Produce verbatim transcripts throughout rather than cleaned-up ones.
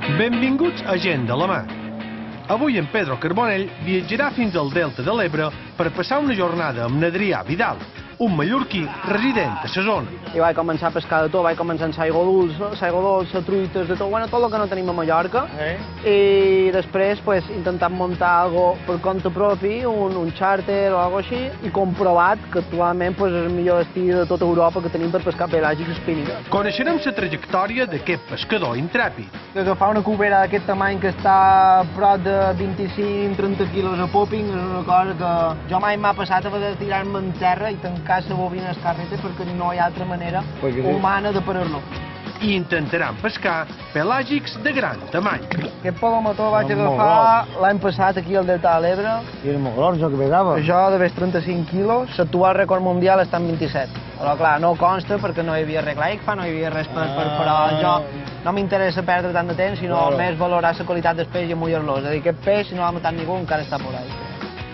Benvinguts a Gent de la Mar. Avui en Pedro Carbonell viatjarà fins al Delta de l'Ebre per passar una jornada amb n'Adrià Vidal, un mallorquí resident a la zona. I vaig començar a pescar de tot, vaig començar amb l'aigua dolça, l'aigua dolça, truites, de tot, bueno, tot el que no tenim a Mallorca. Eh? I després, pues, intentant muntar algo per compte propi, un, un xàrter o algo així, i comprovat que actualment pues, és el millor destí de tota Europa que tenim per pescar pelàgics spinning. Coneixerem la trajectòria d'aquest pescador intrèpid. Agafar una cubera d'aquest tamany que està a prop de vint-i-cinc a trenta quilos a popping és una cosa que jo mai m'ha passat a haver de tirar-me en terra i tancar la bobina al carrete perquè no hi ha altra manera humana de parar-lo. I intentaran pescar pelàgics de gran tamany. Aquest palomató el vaig agafar l'any passat aquí al Delta de l'Ebre. I era molt gros, jo que pesava. Això de ves trenta-cinc quilos, l'actual rècord mundial està en vint-i-set. Però clar, no consta perquè no hi havia regla I C F A, no hi havia res per, per però jo no m'interessa perdre tant de temps, sinó més valorar la qualitat del peix i mullar-lo. És a dir, aquest peix, si no l'ha matat ningú, encara està por ahí.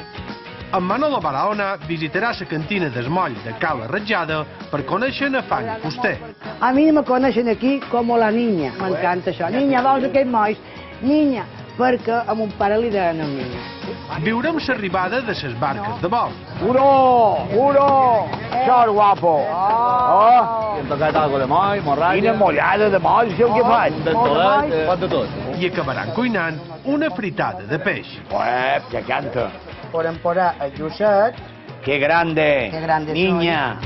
En Manolo Barahona visitarà la cantina d'esmoll de Cala Ratjada per conèixer a Fanny Fuster. A mi me coneixen aquí com la niña, m'encanta això. Niña, vols aquests molls? Niña, perquè a mon pare li deien a niña. Viurem l'arribada de les barques de vol. Uro, uro, això és guapo. Oh, hem tocat algo de moll, morralla. Quina mollada de moll, si què faig? De tot, pot de tot. I acabaran cuinant una fritada de peix. Uep, ja canta. Podem posar el llucet. Que grande, Que grande niña.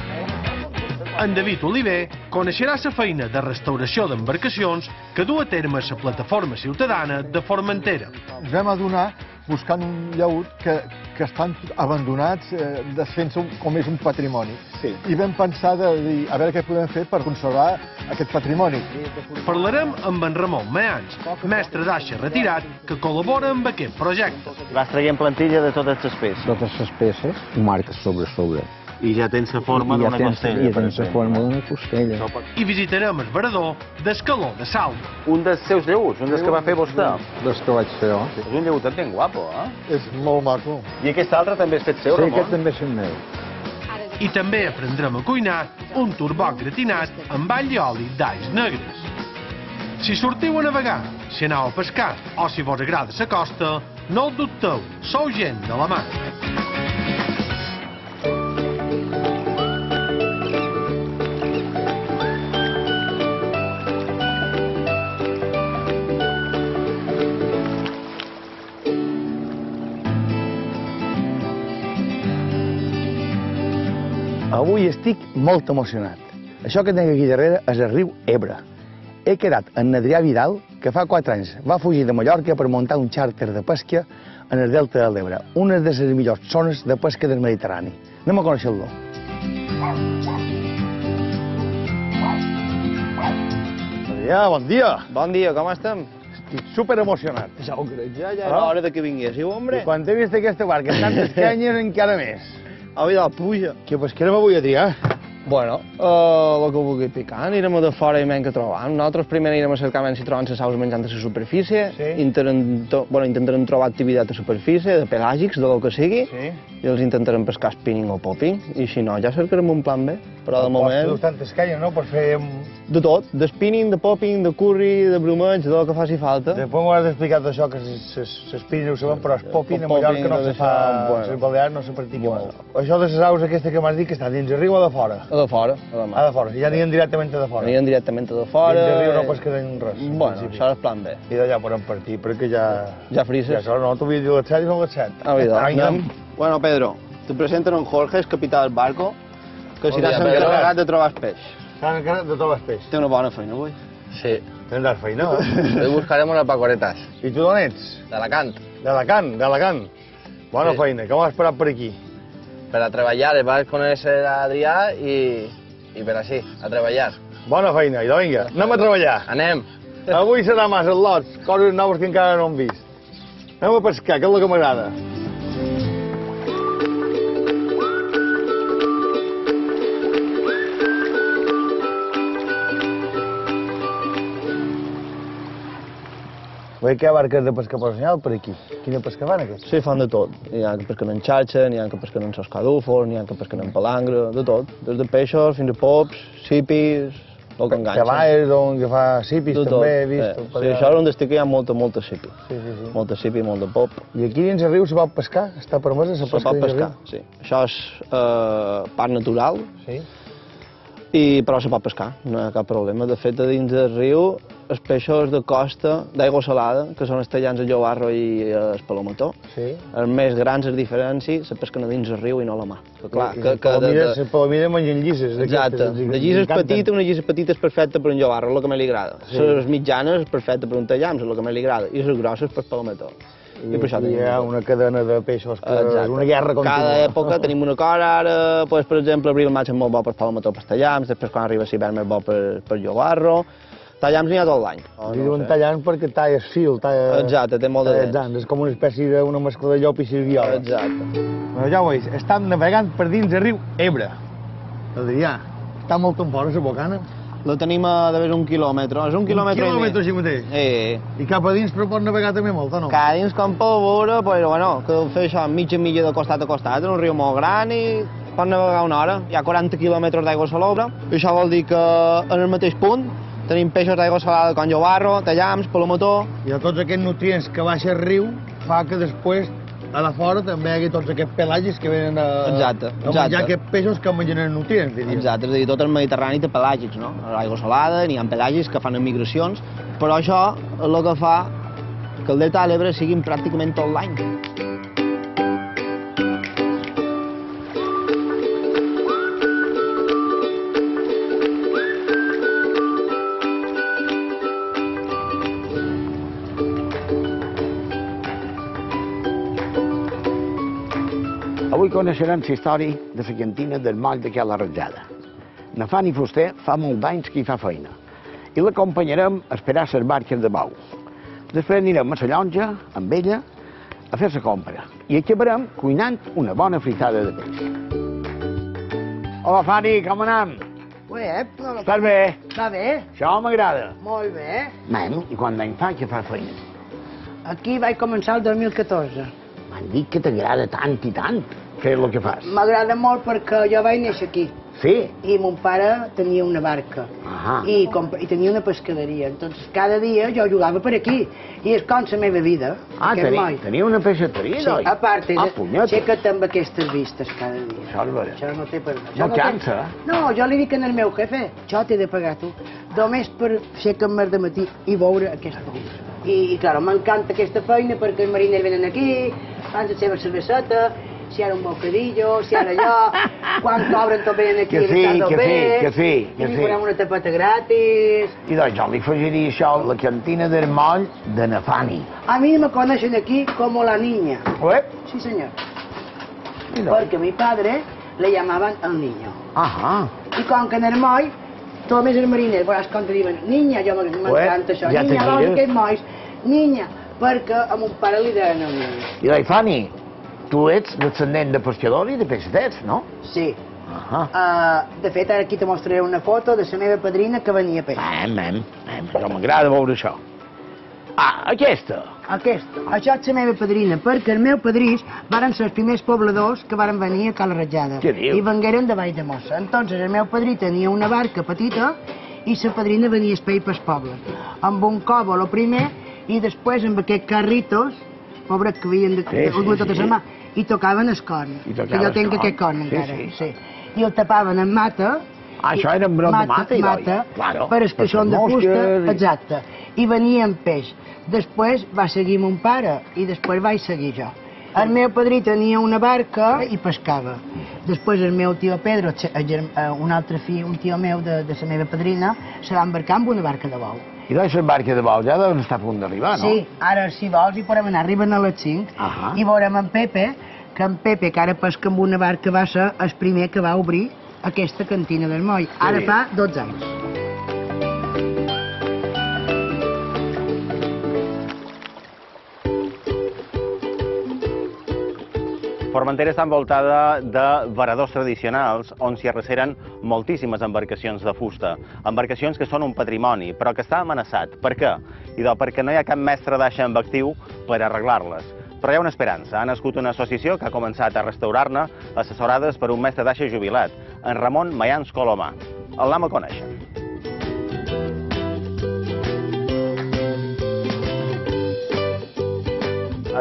En David Oliver coneixerà la feina de restauració d'embarcacions que du a terme la plataforma ciutadana de Formentera. Ens vam adonar buscant un llaüt que, que estan abandonats, eh, desfent-se com és un patrimoni. Sí. I vam pensar de dir, a veure què podem fer per conservar aquest patrimoni. Parlarem amb en Ramon Means, mestre d'aixa retirat, que col·labora amb aquest projecte. Vas traient plantilla de totes les peces. Totes les peces ho marques sobre sobre. I ja tens la forma d'una costella. I ja tens la forma d'una costella. I visitarem el veredor d'Escaló de Salva. Un dels seus lleuts, un dels que va fer vostè. Des que vaig fer jo. És un lleutet ben guapo, eh? És molt maco. I aquest altre també és fet seu, Sí, Ramon? aquest també és el meu. I també aprendrem a cuinar un turboc gratinat amb all i oli d'alls negres. Si sortiu a navegar, si aneu a pescar o si vos agrada la costa, no ho dubteu, sou gent de la mar. Avui estic molt emocionat. Això que tinc aquí darrere és el riu Ebre. He quedat amb Adrià Vidal, que fa quatre anys va fugir de Mallorca per muntar un xàrter de pesca en el Delta de l'Ebre, una de les millors zones de pesca del Mediterrani. Anem a conèixer-lo. Adrià, bon dia. Bon dia, com estem? Estic superemocionat. Ja ho crec, ja, ja era hora de que vinguéssiu, hombre. I quan t'he vist aquesta barca, tantes canyes, encara més. A Vidal, puja. Què pescarem avui, Adrià? Bueno, uh, el que vulgui picar, anirem de fora i menys que trobam. Nosaltres primer anirem a cercar menys si trobam les aus menjant a la superfície, Sí. intentarem, bueno, intentarem trobar activitat a superfície, de pelàgics, de lo que sigui, Sí. i els intentarem pescar spinning o popping, i si no, ja cercarem un plan B, però de moment... Pots tantes canyes, no?, per fer... De tot, de spinning, de popping, de curry, de brumeig, de lo que faci falta. Després m'ho has explicat això, que s'espinin ho sabem, però es popin a El popping Mallorca no no se se fa... fa, bueno. Les Balears no se practica Bueno. molt. Això de les aus aquestes que m'has dit que està dins el riu o de fora? A de fora, a de A mà. de fora, ja anirien directament a de fora. Anirem directament a de fora... Dins el riu no eh, pescarem res. en Bueno, principi. això és plan B. I d'allà podem partir, perquè ja... Ja frises. Ja sort, no, t'ho havia dit a les set i són les set. A Vidal, Vinga. anem. Bueno, Pedro, te presento en Jorge, es capità del barco, que Bon serà dia, Pedro. l'encarregat de trobar el peix. S'han encarregat de tots els peix. Té una bona feina avui. Sí, Tendràs feina, eh? hoy buscaremos las pacoretas. I tu d'on ets? De Alacant. D'Alacant, d'Alacant. Bona Sí. feina, com has parat per aquí? Per a treballar, es va conèixer a Adrià i, i per així, a treballar. Bona feina, idò, vinga, anem a treballar. Anem. Avui serà massa lots, coses noves que encara no hem vist. Anem a pescar, que és el que m'agrada. Veig que hi ha barques de pesca professional per aquí. Quina pesca fan, aquests? Sí, fan de tot. N'hi ha que pesquen en xarxa, n'hi ha que pesquen en soscadúfors, n'hi ha que pesquen en palangre, de tot. Des de peixos fins a pops, sipis, el que enganxa. Cavalls, on que fa sipis també, he vist. Sí, això és un destí que hi ha molta, molta sipi. Sí, sí, sí. Molta sipi, molt de pop. I aquí dins el riu se pot pescar? Està permesa la pesca Se pot dins el pescar, riu? sí. Això és eh, parc natural, Sí. i, però se pot pescar, no hi ha cap problema. De fet, a dins del riu, els peixos de costa d'aigua salada, que són els tallants, el llobarro i el palomató, Sí. els més grans es diferenci, se pesquen a dins del riu i no a la mà. Que, clar, I que, que de, les de, palomides mengen llises. exacte, de llises petites, una llisa petita és perfecta per un llobarro, és el que més li agrada. Sí. Les mitjanes és perfecta per un tallam, és el que més li agrada, i les grosses per palomató. I per això hi ha una cadena de peixos que és una guerra contínua. Cada època tenim un acord, ara, pues, per exemple, abril, maig és molt bo per palomató, per tallams, després quan arriba l'hivern és bo per, per llobarro. Tallams n'hi ha tot l'any. Li diuen tallant perquè talles fil, talles... Exacte, té molt de talles dents. dents. És com una espècie d'una mescla de llop i sirguiola. Exacte. Però ja ho veus, estem navegant per dins el riu Ebre. Adrià, està molt en fora la bocana? La tenim a d'haver un quilòmetre, és un quilòmetre i mig. Un quilòmetre així mateix? Sí. I cap a dins però pot navegar també molt, o no? Cada dins com pel veure, però bueno, que fer això mitja milla de costat a costat, en un riu molt gran i pot navegar una hora. Hi ha quaranta quilòmetres d'aigua salobre, i això vol dir que en el mateix punt tenim peixos d'aigua salada com llobarro, tallams, palomató. I de tots aquests nutrients que baixa el riu fa que després a la fora també hi hagi tots aquests pelagis que venen a, Exacte, a menjar exacte. aquests peixos que mengen els nutrients, diríem. Exacte, és a dir, tot el Mediterrani té pelàgics, no? L'aigua salada, n'hi ha pelàgics que fan migracions, però això és el que fa que el delta de l'Ebre sigui pràcticament tot l'any. Avui coneixerem la història de la cantina del moll de la Ratjada. Na Fanny Fuster fa molt d'anys que hi fa feina i l'acompanyarem a esperar les barques de bou. Després anirem a la llonja amb ella a fer la compra i acabarem cuinant una bona fritada de peix. Hola Fanny, com anem? Bé, no... Estàs bé? Està bé, Això m'agrada. molt bé. Nen, i quan d'any fa que fa feina? Aquí vaig començar el dos mil catorze. M'han dit que t'agrada tant i tant fer el que fas. M'agrada molt perquè jo vaig néixer aquí Sí? i mon pare tenia una barca Ahà. i, comp- i tenia una pescaderia. Entonces cada dia jo jugava per aquí i és com la meva vida. Ah, aquest tenia, moll. tenia una peixateria, Sí, noi? a part, Ah, de, punyeta. aixeca't amb aquestes vistes cada dia. Això és vera. Això no té per... això No té- cansa, eh? No, jo li dic al meu jefe, això t'he de pagar tu. Només per aixecar-me de matí i veure aquesta vista. I, i clar, m'encanta aquesta feina perquè els mariners venen aquí, fan la seva cerveseta, si ara un bocadillo, si ara allò, quan cobren tot venen aquí Que a sí, gastar que tot bé, sí, que sí, que i li sí. farem una tapeta gratis. I doncs jo li afegiria això, la cantina del moll de na Fanny. A mí me conocen aquí como la niña. Uep. Sí, señor. I doncs. Porque mi padre le llamaban el niño. Ahà. I com que en el moll, tots els mariners, veuràs com te diuen, niña, jo m'encanta això, ja te niña, vols mires. aquests molls, niña, perquè a mon pare li deien el niño. I doncs, Fanny, tu ets descendent de pescador i de peixatets, no? Sí. Ahà. Uh, de fet, ara aquí te mostraré una foto de la meva padrina que venia a peix. Mem, mem, mem, jo m'agrada veure això. Ah, aquesta. Aquesta. Això és la meva padrina, perquè el meu padrís varen ser els primers pobladors que varen venir a Cala Ratjada. Què dius? I vengueren de Vall de Mossa. Entonces, el meu padrí tenia una barca petita i la padrina venia a espai pels pobles. Amb un cobo, lo primer, i després amb aquests carritos, pobres que havien de, Sí, de, sí, de tota sí. la mà, i tocaven el corn. I Que tocaven jo el tinc corn. aquest corn Sí, encara. sí. Sí. I el tapaven amb mata. Ah, això era amb brot de mata, i doi. mata, Claro, per els que per són de les fusta, mosques i- exacte. I venia amb peix. Després va seguir mon pare i després vaig seguir jo. El meu padrí tenia una barca i pescava. Després el meu tio Pedro, el germ- eh, un altre fill, un tio meu de, de la meva padrina, se va embarcar amb una barca de bou. I doncs les barques de bou ja deuen estar a punt d'arribar, no? Sí, ara si vols hi podem anar, arriben a les cinc Ahà. i veurem en Pepe, que en Pepe, que ara pesca amb una barca, va ser el primer que va obrir aquesta cantina del moll. Ara Sí. fa dotze anys. Formentera està envoltada de varadors tradicionals on s'hi arreceren moltíssimes embarcacions de fusta. Embarcacions que són un patrimoni, però que està amenaçat. Per què? I doncs perquè no hi ha cap mestre d'aixa en actiu per arreglar-les. Però hi ha una esperança. Ha nascut una associació que ha començat a restaurar-ne, assessorades per un mestre d'aixa jubilat, en Ramon Mayans Colomà. El anem a conèixer.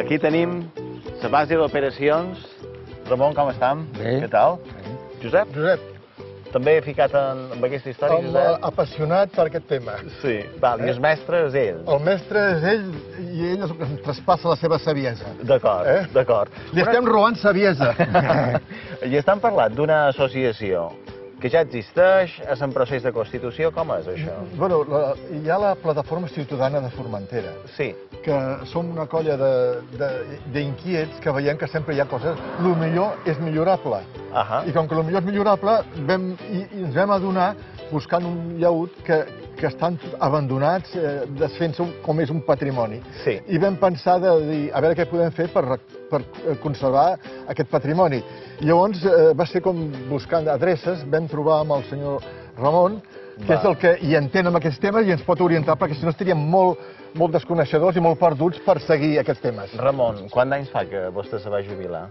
Aquí tenim la base d'operacions. Ramon, com estem? Bé. Què tal? Josep? Josep. També he ficat en, en aquesta història, El, Josep? apassionat per aquest tema. Sí. Val, i el mestre és ell. El mestre és ell i ell és el que ens traspassa la seva saviesa. D'acord, Eh? d'acord. Li estem robant saviesa. I estan parlant d'una associació que ja existeix, és en procés de constitució, com és això? Bueno, la, hi ha la plataforma ciutadana de Formentera, Sí. que som una colla de- de- d'inquiets que veiem que sempre hi ha coses. El millor és millorable. Ahà. I com que el millor és millorable, vam, i, i ens vam adonar, buscant un llaüt que, que estan abandonats, eh, desfent-se com és un patrimoni. Sí. I vam pensar de dir, a veure què podem fer per, per conservar aquest patrimoni. Llavors eh, va ser com buscant adreces, vam trobar amb el senyor Ramon, que Va. és el que hi entén amb aquests temes i ens pot orientar, perquè si no estaríem molt, molt desconeixedors i molt perduts per seguir aquests temes. Ramon, quant d'anys fa que vostè se va jubilar?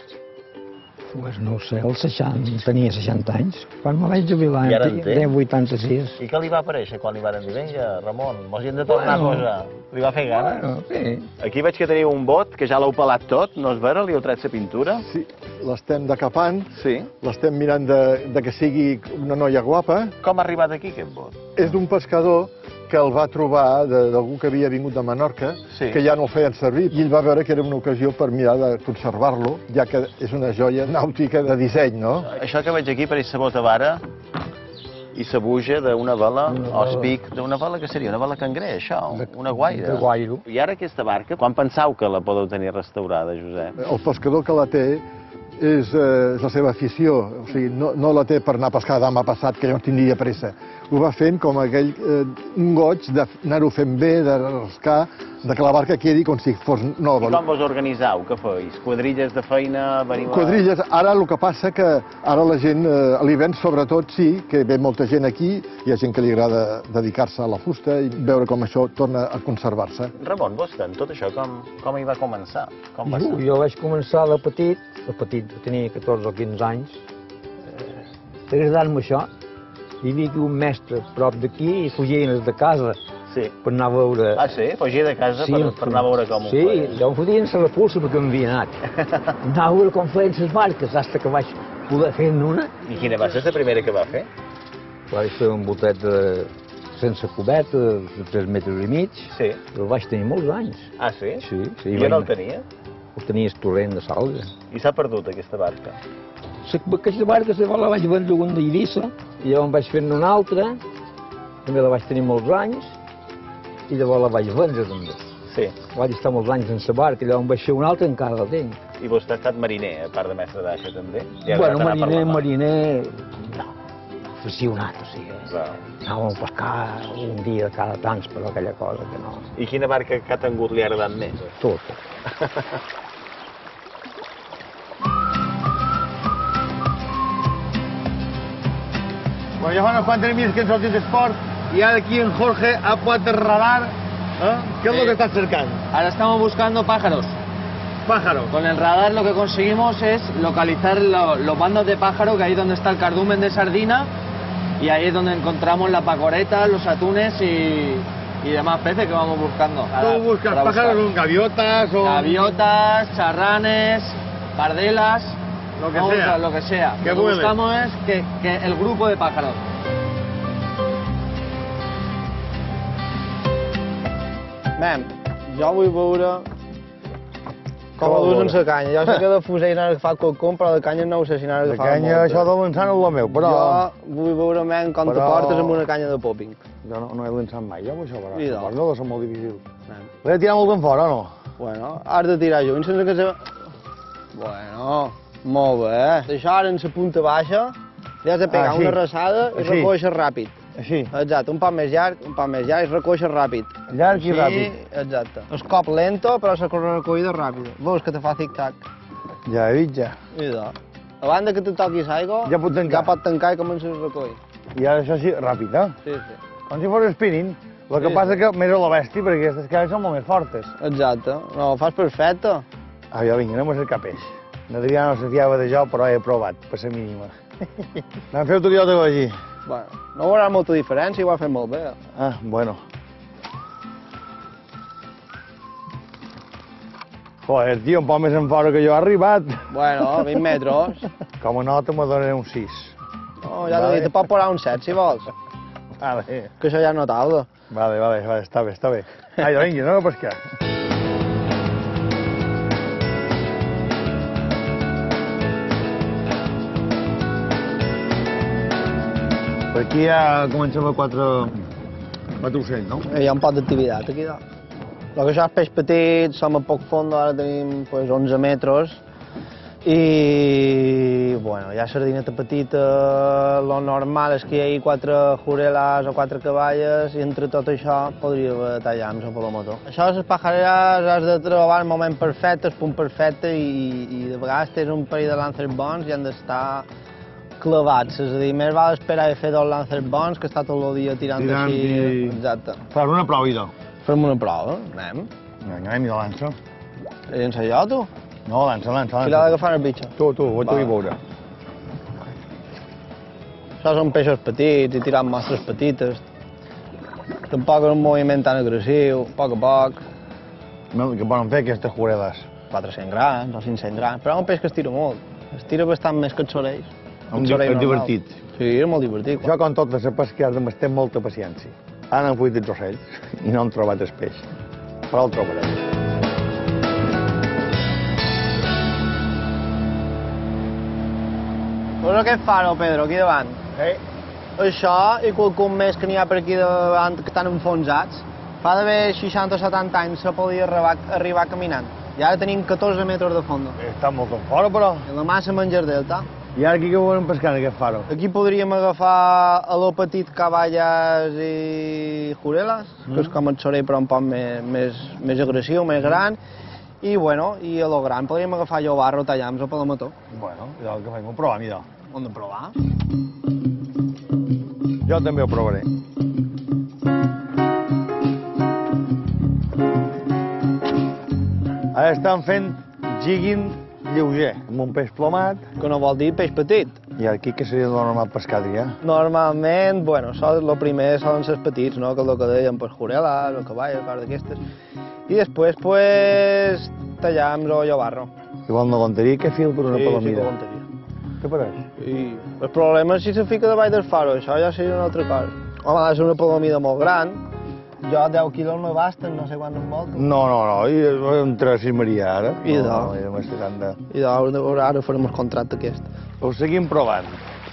Pues no ho sé, el seixanta, tenia seixanta anys. Quan me vaig jubilar, I ara en té? tenia vuitanta-sis. I què li va aparèixer quan li van dir, vinga, Ramon, mos hi hem de tornar Bueno. a posar? Li va fer gana? Bueno, sí. Aquí veig que teniu un bot, que ja l'heu pelat tot, no és vera? Li heu tret la pintura? Sí, l'estem decapant, Sí. l'estem mirant de, de que sigui una noia guapa. Com ha arribat aquí, aquest bot? És d'un pescador que el va trobar de- d'algú que havia vingut de Menorca, Sí. que ja no el feien servir, i ell va veure que era una ocasió per mirar de conservar-lo, ja que és una joia nàutica de disseny, no? Això que veig aquí pareix la bota vara i la buja d'una vela, o el pic d'una vela, que seria una vela cangrer, això, una guaira. de guairo. I ara aquesta barca, quan pensau que la podeu tenir restaurada, Josep? El pescador que la té és, eh, és la seva afició, o sigui, no, no la té per anar a pescar demà passat, que llavors tindria pressa. Ho va fent com aquell, eh, un goig d'anar-ho fent bé, de rascar, de que la barca quedi com si fos nova. I com vos organitzau? Què feis? Quadrilles de feina? Veniu a... Quadrilles, ara el que passa que ara la gent, eh, a l'hivern sobretot sí, que ve molta gent aquí, hi ha gent que li agrada dedicar-se a la fusta i veure com això torna a conservar-se. Ramon, vostè, tot això com, com hi va començar? Com va Jo, ser? jo vaig començar de petit, de petit, tenia catorze o quinze anys, eh, agradant-me això. Hi havia aquí un mestre prop d'aquí i fugien de casa Sí. per anar a veure... Ah, sí? Fugia de casa per, per anar a veure com ho Sí, feia. ja em fotien la repulsa perquè m'havia anat. Anava a veure com feien les barques, fins que vaig poder fer-ne una. I quina va ser la primera que va fer? Vaig fer un botet de... sense cubeta, de tres metres i mig. Sí. I el vaig tenir molts anys. Ah, sí? Sí, sí. I vaig- on el tenia? El tenia el torrent de Salga. I s'ha perdut aquesta barca? La, aquesta barca llavors la vaig vendre un d'Eivissa, i llavors vaig fer-ne una altra, també la vaig tenir molts anys, i llavors la vaig vendre també. Sí. Vaig estar molts anys en la barca, i llavors vaig fer una altra, encara la tinc. I vostè ha estat mariner, a part de mestre d'aixa, també? Bueno, mariner, mariner... No, aficionat, o sigui. Clar. Anàvem a pescar un dia cada tants, però aquella cosa que no... I quina barca que ha tingut li ha agradat més? Tot. Bueno, ya van unos cuantos minutos que en Sortis Sport y ahora aquí en Jorge ha puesto el radar. ¿Eh? ¿Qué es lo que estás cercando? Ahora estamos buscando pájaros. Pájaros. Con el radar lo que conseguimos es localizar lo- los bandos de pájaro, que ahí es donde está el cardumen de sardina, y ahí es donde encontramos la pacoreta, los atunes y, y demás peces que vamos buscando. ¿Tú buscas Para pájaros buscar. con gaviotas o...? Gaviotas, charranes, pardelas, Lo que vamos sea. a- lo que sea. Que Lo que vuelen. buscamos es que, que el grupo de pájaros. Mem, jo vull veure com Com ho dus veure? en la canya. Jo sé que de fusell n'ha agafat qualcun, però de canya no ho sé si n'ha De agafat canya, moltes. això de l'ençant és el meu, però... Jo vull veure, men, com Però- te portes amb una canya de popping. Jo no, no he llançat mai, jo amb això, però I la doncs. cosa deu ser molt difícil. Men. L'he de tirar molt en fora, o no? Bueno, has de tirar junt sense que se... Bueno, molt bé. D'això ara en la punta baixa li has de pegar Ah, sí. una rassada i Així. recoixes ràpid. Així. Exacte, un poc més llarg, un poc més llarg i recoixes ràpid. Llarg i Així, ràpid. exacte. El cop lento, però la recollida ràpida. Veus que te fa tic-tac. Ja he vist, ja. I de. A banda que te toquis aigua, Ja pot tancar. ja pot tancar i comences a recollir. I ara això sí, ràpid, eh? Sí, sí. Com si fos spinning. El que Sí, passa sí. que més a la bèstia, perquè aquestes cares són molt més fortes. Exacte. No, ho fas perfecte. Ah, ja vinga, anem a cercar peix. L'Adrià no se fiava de jo, però he provat, per ser mínima. Anem a fer el tutorial de vagi. Bueno, no veurà molta diferència i ho ha fet molt bé. Ah, bueno. Joder, tio, un poc més en fora que jo he arribat. Bueno, vint metres. Com a nota me donaré un sis. Oh, ja t'ho dic, te pot posar un set, si vols. Vale. Que això ja és notable. Vale, vale, vale, està bé, està bé. Ai, vinga, anem a pescar. Per aquí ja comencem a quatre... quatre ocells, no? Hi ha un poc d'activitat aquí dalt. El que això és peix petit, som a poc fondo, ara tenim pues, onze metres. I, bueno, hi ha sardineta petita, lo normal és que hi hagi quatre jureles o quatre cavalles i entre tot això podria haver tallams o palomotor. Això de les pajareres has de trobar el moment perfecte, el punt perfecte i, i de vegades tens un parell de lancers bons i han d'estar clavats, és a dir, més val esperar a fer dos lancers bons que estar tot el dia tirant, tirant així. I... Exacte. Fas una prova, idò. Fem una prova, anem. Anem i de lança. I llença jo, tu? No, lança, lança, lança. Qui l'ha d'agafar el bitxo? Tu, tu, ho vull veure. Això són peixos petits i tirant mostres petites. Tampoc és un moviment tan agressiu, a poc a poc. Què poden fer aquestes jureles? quatre-cents grans o cinc-cents grans, però és un peix que es tira molt. Es tira bastant més que el sorell. És divertit. Sí, és molt divertit. Això, com tot, la pesca has de ter molta paciència. Han enfuit els ocells i no han trobat el peix. Però el trobarem. Veus aquest faro, Pedro, aquí davant? Sí. Això i qualcun més que n'hi ha per aquí davant que estan enfonsats. Fa d'haver seixanta o setanta anys se podia arribar, arribar caminant. I ara tenim catorze metres de fondo. Està molt en fora, però. I la massa menjar delta. I ara aquí què volem pescar en aquest faro? Aquí podríem agafar a lo petit cavalles i jureles, mm. que és com el sorell però un poc més, més, més agressiu, més gran. I bueno, i a lo gran podríem agafar llobarro, tallams o palomató. Bueno, ja que fem, ho provar, mira. Ho hem de provar. Jo també ho provaré. Ara estan fent jigging lleuger, amb un peix plomat. Que no vol dir peix petit. I aquí què seria el normal pescar-hi, eh? Normalment, bueno, el primer solen ser petits, no? Que és el que dèiem, pues, jureles o cavalls, coses d'aquestes. I després, pues, tallams o llobarro. Igual no aguantaria que fil per una sí, palomida. Sí, que aguantaria. Què pareix? I el problema és si se fica davall del faro, això ja seria una altra cosa. Home, ha de ser una palomida molt gran. Jo deu quilos me basten, no sé quant em volta. No, no, no, i entre sis Maria ara. I de. No, no, de... I de, ara farem el contracte aquest. Ho seguim provant.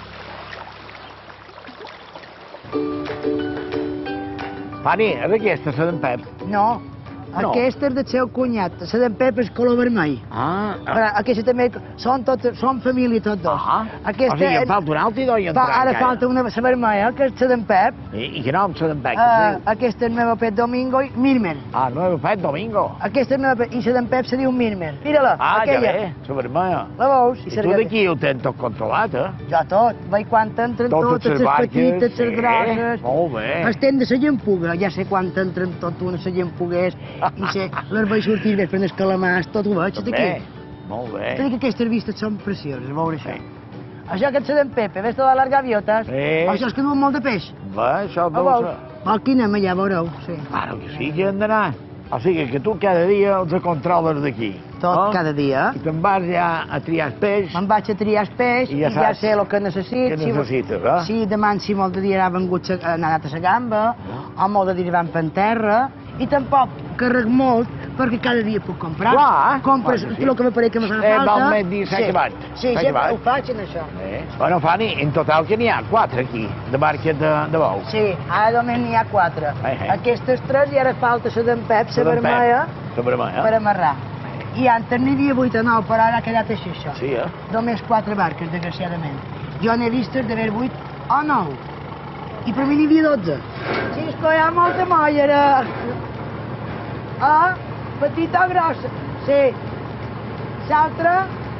Pani, és aquesta, la d'en Pep? No, no. Aquesta és del seu cunyat, la d'en Pep és color vermell. Ah. Però aquesta també, són, tot, són família tots dos. Ah. Aquesta, o sigui, en falta una altra i doi entrar. Ara falta una, la vermella, que és la d'en Pep. I, i què nom, la d'en Pep? Uh, aquesta és meva Pep Domingo i Mirmer. Ah, meva Pep Domingo. Aquesta és meva Pep, i la d'en Pep se diu Mirmer. Mira-la, ah, aquella. Ah, ja ve, la vermella. La veus? I, I tu d'aquí ho tens tot controlat, eh? Jo tot. Veig quan entren totes, totes les petites, les grosses. Molt bé. Estem de la llampuga, ja sé quan entren tot una la llampuguers, i sé, les vaig sortir bé per els calamars, tot ho veig d'aquí. Molt bé. T'he dit que aquestes vistes són precioses, a veure això. Això que et sé d'en Pepe, ves totes les gaviotes? Sí. Això és que duen molt de peix? Va, això deu ser. Aquí anem allà, veureu, sí. Claro que sí que hem d'anar. O sigui que tu cada dia els controles d'aquí. Tot, oh? Cada dia. I te'n vas ja a triar peix. Me'n vaig a triar peix i ja, i ja sé el que necessito. Què necessites, eh? Sí, demà si molt de dia ha vengut a, anat a la gamba, o molt de dia van per terra, i tampoc carrec molt, perquè cada dia puc comprar. Clar, compres sí. el que m'apareix que me fa falta. Eh, val més dir, s'ha acabat. Sí, sempre ho faig en això. Eh. Bueno, Fanny, en total que n'hi ha quatre aquí, de marques de, de bou. Sí, ara només n'hi ha quatre. Eh, eh. Aquestes tres i ara falta la d'en Pep, la vermella, la vermella, per amarrar. I antes n'hi havia vuit o nou, però ara ha quedat així, això. Sí, eh? Només quatre barques, desgraciadament. Jo n'he vist d'haver vuit o nou. I per mi n'hi havia dotze. Sí, és que hi ha molta mollera. Ah, petita o grossa? Sí. L'altra?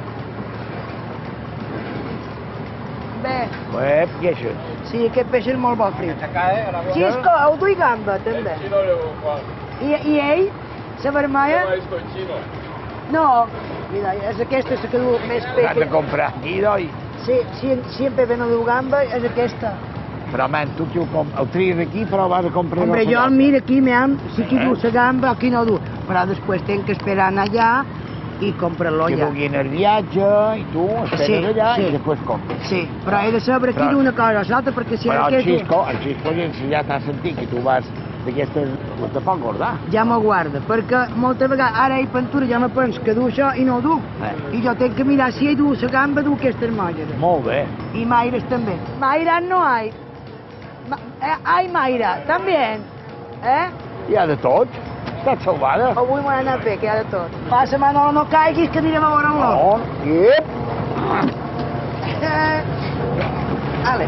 Bé. Bé, peixos. Sí, aquest peix és molt bo frit. Sí, és que ho duia gamba, també. I, i ell? La vermella? No, mira, és aquesta la que du més peix. Has de comprar aquí, doi? Sí, si, si en Pepe no du gamba, és aquesta. Però, man, tu que ho, el tries aquí, però vas a comprar... Hombre, jo, mira, aquí, m'hem, si aquí du la gamba, aquí no du. Però després tenc que esperar anar allà i compres-lo Que ja. duguin el viatge i tu esperes allà i després compres. Sí, però he de saber aquí una cosa o l'altra, perquè si Però ara el que tu... Xisco, el Xisco ja t'ha sentit que tu vas d'aquestes... te pot guardar. Ja m'ho guarda, perquè moltes vegades ara hi pintura ja me penso que du això i no ho du. Eh. I jo tenc que mirar si hi du la gamba, du aquestes molles. Molt bé. Y Mayras también. Mayra no hay. Ma eh, hay Mayra, también. ¿Eh? Hi ha de tot. Estàs salvada. Avui m'ho he anat bé, que hi ha de tot. Passa, Manolo, no caiguis, que anirem a veure-lo. No, ep. Eh, ale.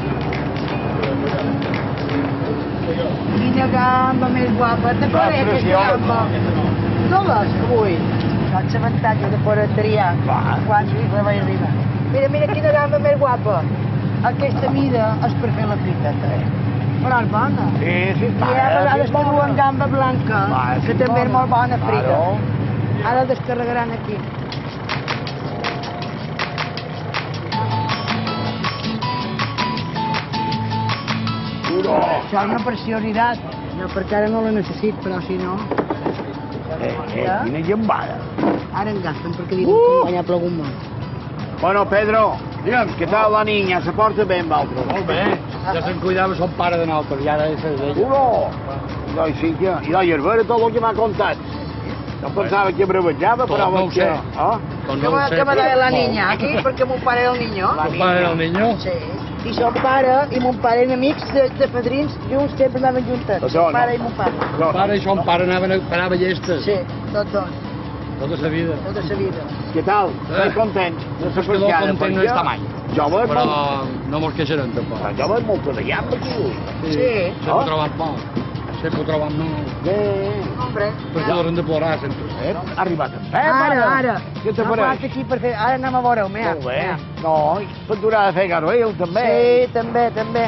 Quina gamba més guapa. Te conec aquesta gamba? No l'has, avui? Saps l'avantatge de poder triar quan la vaig arribar. Mira, mira quina gamba més guapa. Aquesta mida és per fer la friteta. Però és bona. Sí, sí, I hi ha vegades que duen gamba blanca, que també és molt bona frita. Ara descarregaran aquí. Això és una preciositat. No, perquè ara no la necessit, però si no... Eh, eh, quina llambada. Ara en gasten, perquè diuen que allà ha plogut molt. Bueno, Pedro, digue'm, què tal la niña? Se porta bé amb altres? Molt bé. Ja se'n cuidava son pare de nosaltres, i ara és d'ella. Uro! I doi, sí, que... I doi, a veure tot el que m'ha contat. Jo pensava que brevejava, però... No ho sé. Ah? ¿Qué me, ¿Qué me da la niña? Aquí, porque mon pare era el niño. ¿Tu pare era el niño? Sí. I son pare i mon pare eren amics de, de padrins, junts sempre anaven juntats. Son pare i mon pare. Son pare i son pare anaven a parar ballestes. Sí, tots dos. Tota la vida. Tota la vida. Què tal? Estic content. El pescador content no està mai. Jo veig Però molt... no mos queixarem, tampoc. Jo veig molta de llamba aquí. Sí. Sempre he trobat molt. Sempre he trobat molt. Bé. Hombre. Pescadors han de plorar, sempre. Eh, ha arribat en fe, Ara, ara. Què te No pareix? falta aquí per fer... Ara anem a veure-ho, mira. Molt bé. No, pot durar de fer garoil, també. Sí, també, també.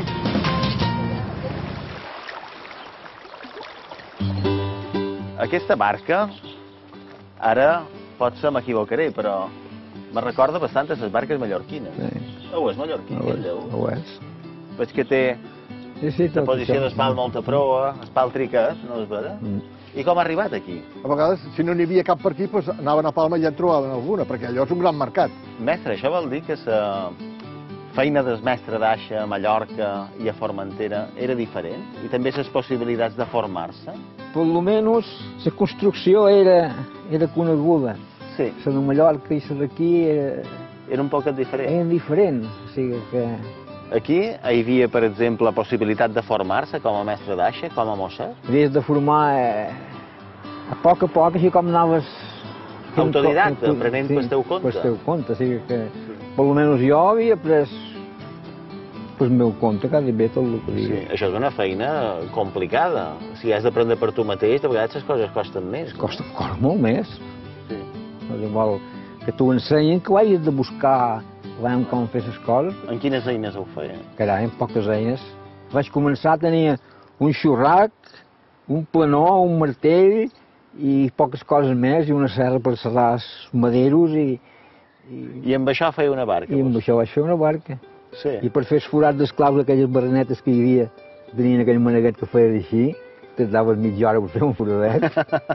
Aquesta barca, ara potser m'equivocaré, però me recorda bastant a les barques mallorquines. Sí. O és mallorquí, Ho aquest és, Déu? ho és. Veig que té Sí, sí, la tot posició això. d'espal molta proa, espal triques, no és vera? Mm. I com ha arribat aquí? A vegades, si no n'hi havia cap per aquí, doncs anaven a Palma i ja en trobaven alguna, perquè allò és un gran mercat. Mestre, això vol dir que la feina del mestre d'aixa a Mallorca i a Formentera era diferent? I també les possibilitats de formar-se? Por lo menos la construcció era, era coneguda. Sí. La de Mallorca i la d'aquí era, Era un poquet diferent. era diferent. O sigui que... Aquí hi havia, per exemple, la possibilitat de formar-se com a mestre d'aixa, com a mossèn? Havies de formar eh, a poc a poc, així com anaves... fent Autodidacta, co- aprenent pel teu compte. Pel teu compte, o sigui que... Per lo menos jo havia après pel meu compte, quasi bé tot el que Sí, dic. això és una feina complicada. Si has d'aprendre per tu mateix, de vegades les coses costen més. Costa, costa molt més. Sí. No és igual que t'ho ensenyen que ho hagis de buscar veiem com fer les coses. En quines eines ho feia? Carai, en poques eines. Vaig començar, tenia un xurrac, un planó, un martell i poques coses més, i una serra per serrar els maderos i... I amb això feia una barca? I amb això vaig fer una barca. Sí. I per fer els forats d'esclaus d'aquelles barrenetes que hi havia, tenien aquell maneguet que feia així, te daves mitja hora per fer un foradet.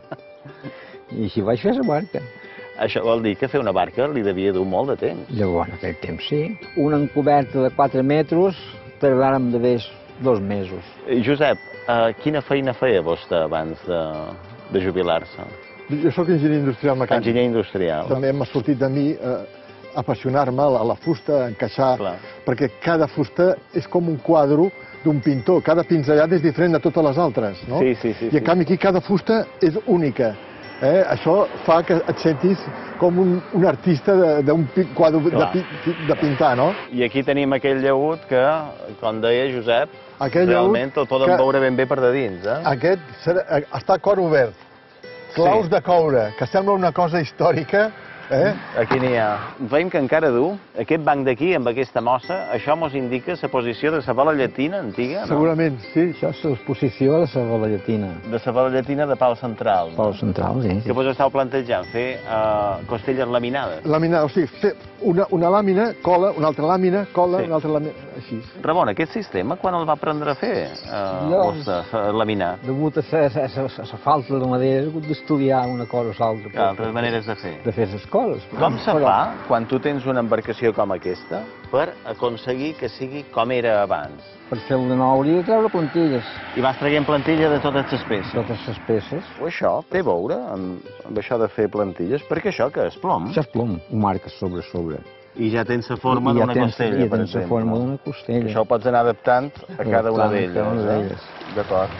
I així vaig fer la barca. Això vol dir que fer una barca li devia dur molt de temps. Llavors, en aquell temps sí. Una encoberta de quatre metres tardàrem de més dos mesos. I Josep, eh, quina feina feia vostè abans de, de jubilar-se? Jo sóc enginyer industrial mecànic. Enginyer industrial. També m'ha sortit de mi eh, apassionar-me a la fusta, a encaixar, Clar. perquè cada fusta és com un quadre d'un pintor, cada pinzellat és diferent de totes les altres, no? Sí, sí, sí, I en sí. canvi aquí cada fusta és única. Eh? Això fa que et sentis com un, un artista de- d'un pi- quadre de, Clar. pi- de pintar, no? I aquí tenim aquell llaüt que, com deia Josep, Aquell realment llaüt el poden que- veure ben bé per de dins, eh? Aquest serà, eh, està a cor obert, claus Sí. de coure, que sembla una cosa històrica, eh? Aquí n'hi ha. Veiem que encara du aquest banc d'aquí, amb aquesta mossa, això mos indica la posició de la bola llatina antiga, no? Segurament, sí. Això és l'exposició de la bola llatina. De la bola llatina de pal central. Pal central, sí. Que vos estàu plantejant? Fer uh, costelles laminades? Laminar, o sigui, fer una, una làmina, cola, una altra làmina, cola, Sí. una altra làmina, així. Ramon, aquest sistema, quan el va aprendre a fer, vostè, a laminar? Degut a la falta de madera, he hagut d'estudiar una cosa o l'altra. Altres maneres de fer. De fer les coses. Com se fa, quan tu tens una embarcació com aquesta, per aconseguir que sigui com era abans? Per fer-ho de nou hauria de treure plantilles. I vas traient plantilla de totes les peces? Totes les peces. O això té a veure amb, amb això de fer plantilles? Perquè això que és plom? Això és plom, ho marques sobre sobre. I ja tens la forma d'una costella, per exemple. I ja tens la forma d'una costella. Això ho pots anar adaptant a cada una d'elles. D'acord.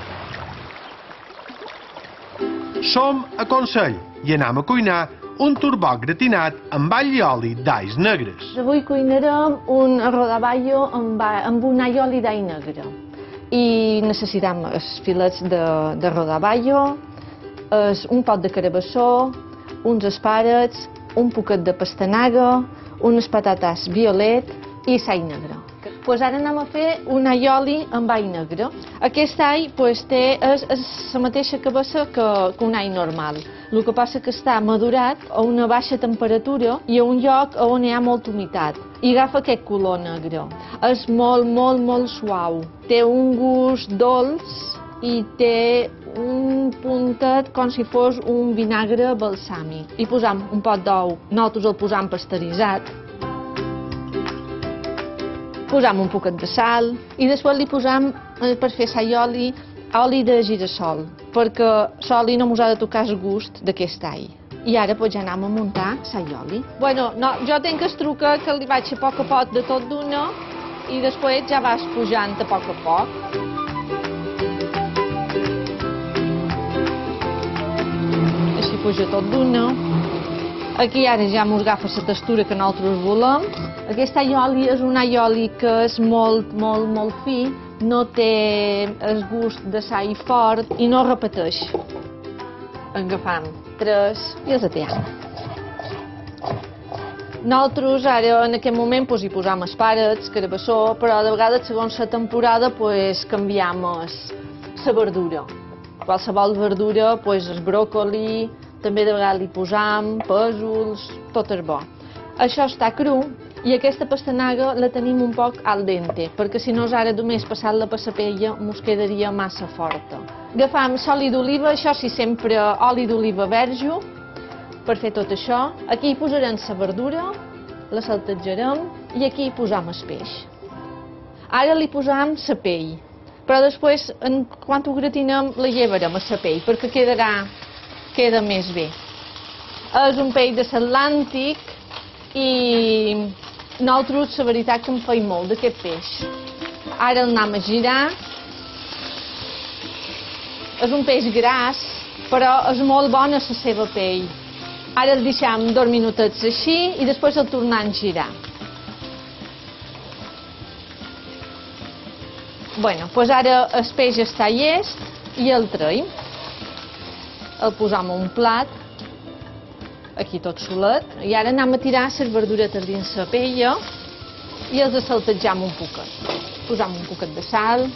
Som a Consell i anem a cuinar un turbot gratinat amb all i oli d'alls negres. Avui cuinarem un rodaballo amb, amb un all i oli d'all negre. I necessitem els filets de, de rodaballo, es, un pot de carabassó, uns espàrrecs, un poquet de pastanaga, unes patates violet i sall negre. Pues ara anem a fer un aioli amb all negre. Aquest all pues, té és, és la mateixa cabassa que, que un all normal. El que passa que està madurat a una baixa temperatura i a un lloc on hi ha molta humitat. I agafa aquest color negre. És molt, molt, molt suau. Té un gust dolç i té un puntet com si fos un vinagre balsàmic. Hi posam un pot d'ou, nosaltres el posam pasteuritzat. Posam un poquet de sal i després li posam, per fer l'aioli, oli de girassol, perquè l'oli no mos ha de tocar el gust d'aquest all. I ara pues, ja anem a muntar l'aioli. Bueno, no, jo tinc el truc que li vaig a poc a poc de tot d'una i després ja vas pujant a poc a poc. Així puja tot d'una. Aquí ara ja mos agafa la textura que nosaltres volem. Aquest aioli és un aioli que és molt, molt, molt fi, no té el gust de sall fort i no repeteix. Agafam tres i els ateam. Nosaltres ara en aquest moment pues, hi posam espàrrecs, carabassó, però de vegades segons la temporada pues, canviam la verdura. Qualsevol verdura, pues, el bròcoli, també de vegades li posam, pèsols, tot és bo. Això està cru i aquesta pastanaga la tenim un poc al dente, perquè si no ara només passant-la per la paella mos quedaria massa forta. Agafam l'oli d'oliva, això sí sempre oli d'oliva verge, per fer tot això. Aquí hi posarem la verdura, la saltejarem i aquí hi posam el peix. Ara li posam la pell, però després, quan ho gratinem, la llevarem a la pell, perquè quedarà queda més bé. És un peix de l'Atlàntic i nosaltres, la veritat, que en feim molt d'aquest peix. Ara el anem a girar. És un peix gras, però és molt bona la seva pell. Ara el deixem dos minutets així i després el tornem a girar. Bueno, doncs ara el peix està llest i el traiem. El posam a un plat, aquí tot solet, i ara anem a tirar les verduretes dins la paella i els saltejam un poquet. Posam un poquet de sal.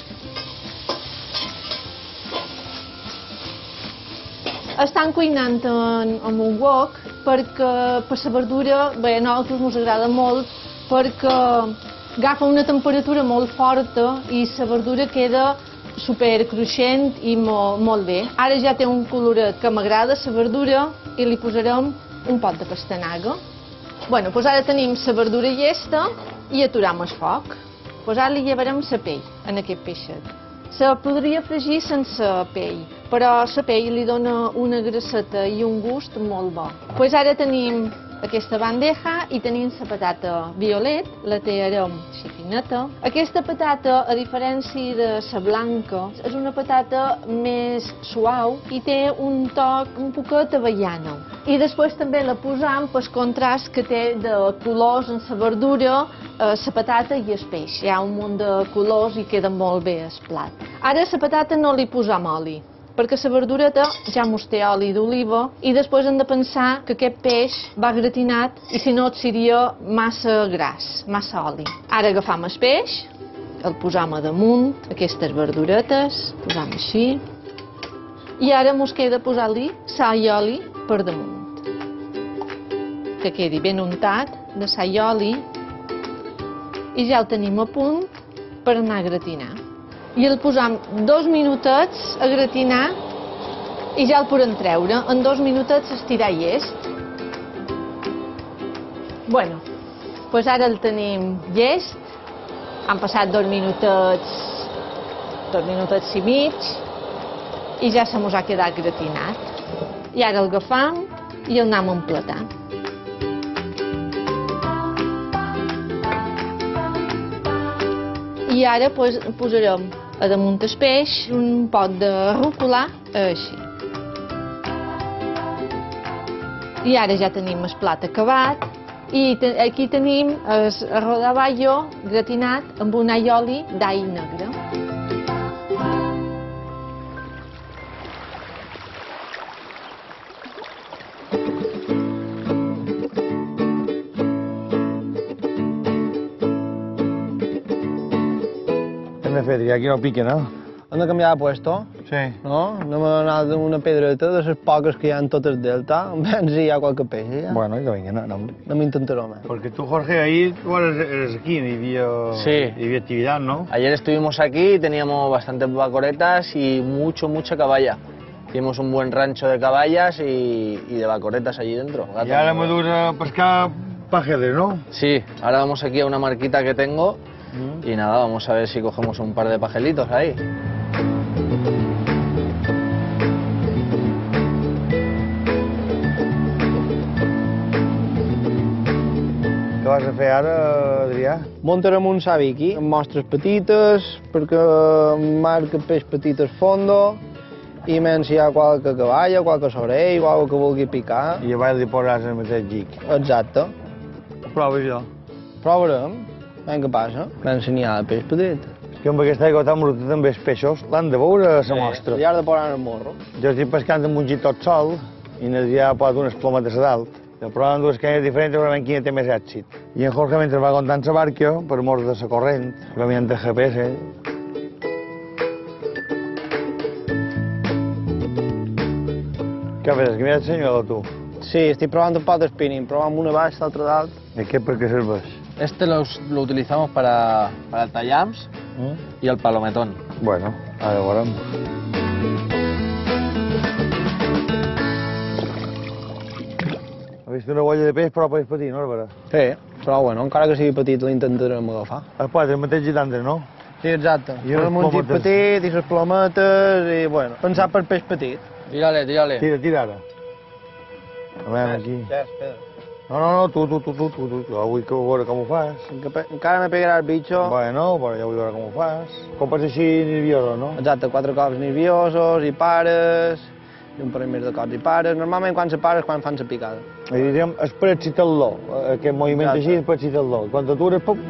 Estan cuinant en, en un wok perquè per la verdura, bé, a nosaltres ens agrada molt perquè agafa una temperatura molt forta i la verdura queda super cruixent i molt, molt bé. Ara ja té un coloret que m'agrada, la verdura, i li posarem un pot de pastanaga. Bueno, doncs ara tenim la verdura llesta i aturam el foc. Doncs ara li llevarem la pell en aquest peixet. Se podria fregir sense pell, però la pell li dona una grasseta i un gust molt bo. Doncs ara tenim aquesta bandeja i tenim la patata violet, la tallarem així fineta. Aquesta patata, a diferència de la blanca, és una patata més suau i té un toc un poquet avellana. I després també la posam pel contrast que té de colors en la verdura, la patata i el peix. Hi ha un munt de colors i queda molt bé el plat. Ara a la patata no li posam oli, perquè la verdureta ja mos té oli d'oliva i després hem de pensar que aquest peix va gratinat i si no et seria massa gras, massa oli. Ara agafam el peix, el posam a damunt, aquestes verduretes, posam així, i ara mos queda posar-li sal i oli per damunt. Que quedi ben untat de sal i oli i ja el tenim a punt per anar a gratinar. I el posam dos minutets a gratinar i ja el podem treure. En dos minutets estirà llest. Bueno, doncs ara el tenim llest. Han passat dos minutets, dos minutets i mig, i ja se mos ha quedat gratinat. I ara el agafam i el anem emplatant. I ara pues, posarem a damunt el peix un pot de rúcula, així. I ara ja tenim el plat acabat i te aquí tenim el rodaballo gratinat amb un allioli d'all negre. Hem de fer, aquí no piquen, no? Hem de canviar de puesto. Sí. No? Anem a anar d'una pedreta, de les poques que hi ha en tot el delta, veure si hi ha qualque peix, ja. Bueno, i que vinga, no, no. No m'intentarem, eh. Porque tú, Jorge, ahí tú eres, eres aquí, y había, Sí. y había actividad, ¿no? Ayer estuvimos aquí y teníamos bastantes bacoretas y mucho, mucha caballa. Hicimos un buen rancho de caballas y, y de bacoretas allí dentro. Y ahora me dura pescar pajeles, ¿no? Sí, ahora vamos aquí a una marquita que tengo y nada, vamos a ver si cogemos un par de pajelitos ahí. Què vas a fer ara, Adrià? Muntarem un sabiqui amb mostres petites, perquè marca peix petit al fondo, i menys si hi ha qualque cavalla, qualque sorell, qualque que vulgui picar. I llavors li posaràs el mateix llic. Exacte. Prova jo. Provarem. Veiem què passa. Menys si n'hi ha de peix petit. És que amb aquesta aigua tan bruta també els peixos l'han de veure a la mostra. I ara de posar el morro. Jo estic pescant amb un llit tot sol i n'Adrià ha posat unes plometes a dalt. I provant dues canyes diferents i veurem quina té més èxit. I en Jorge, mentre va comptant la barca, per mort de la corrent, però mirant el G P S, què fes? Que mira el senyor, tu? Sí, estic provant un pot de spinning, provant una baix, l'altra dalt. I què, per què serveix? Este los, lo utilizamos para, para el tallams ¿Mm? y el palometón. Bueno, ara veurem. Ha vist una bolla de peix, però peix petit, no, Álvaro? Sí, però bueno, encara que sigui petit l'intentarem agafar. El pot, el mateix gitandre, no? Sí, exacte. I les un llit plometes. petit i les plometes i, bueno, pensar per peix petit. Tírale, tírale. Tira, tira ara. A veure, aquí. Ja, espera. No, no, no, tu, tu, tu, tu, tu, tu. Jo vull que veure com ho fas. Encara me pegarà el bitxo. Bueno, però jo vull veure com ho fas. Com pots així nervioso, no? Exacte, quatre cops nerviosos i pares, i un parell més de cops i pares. Normalment quan se pares quan fan la picada. I diríem, és per excitar-lo, aquest moviment Exacte. així és per excitar-lo. Quan t'atures, pum...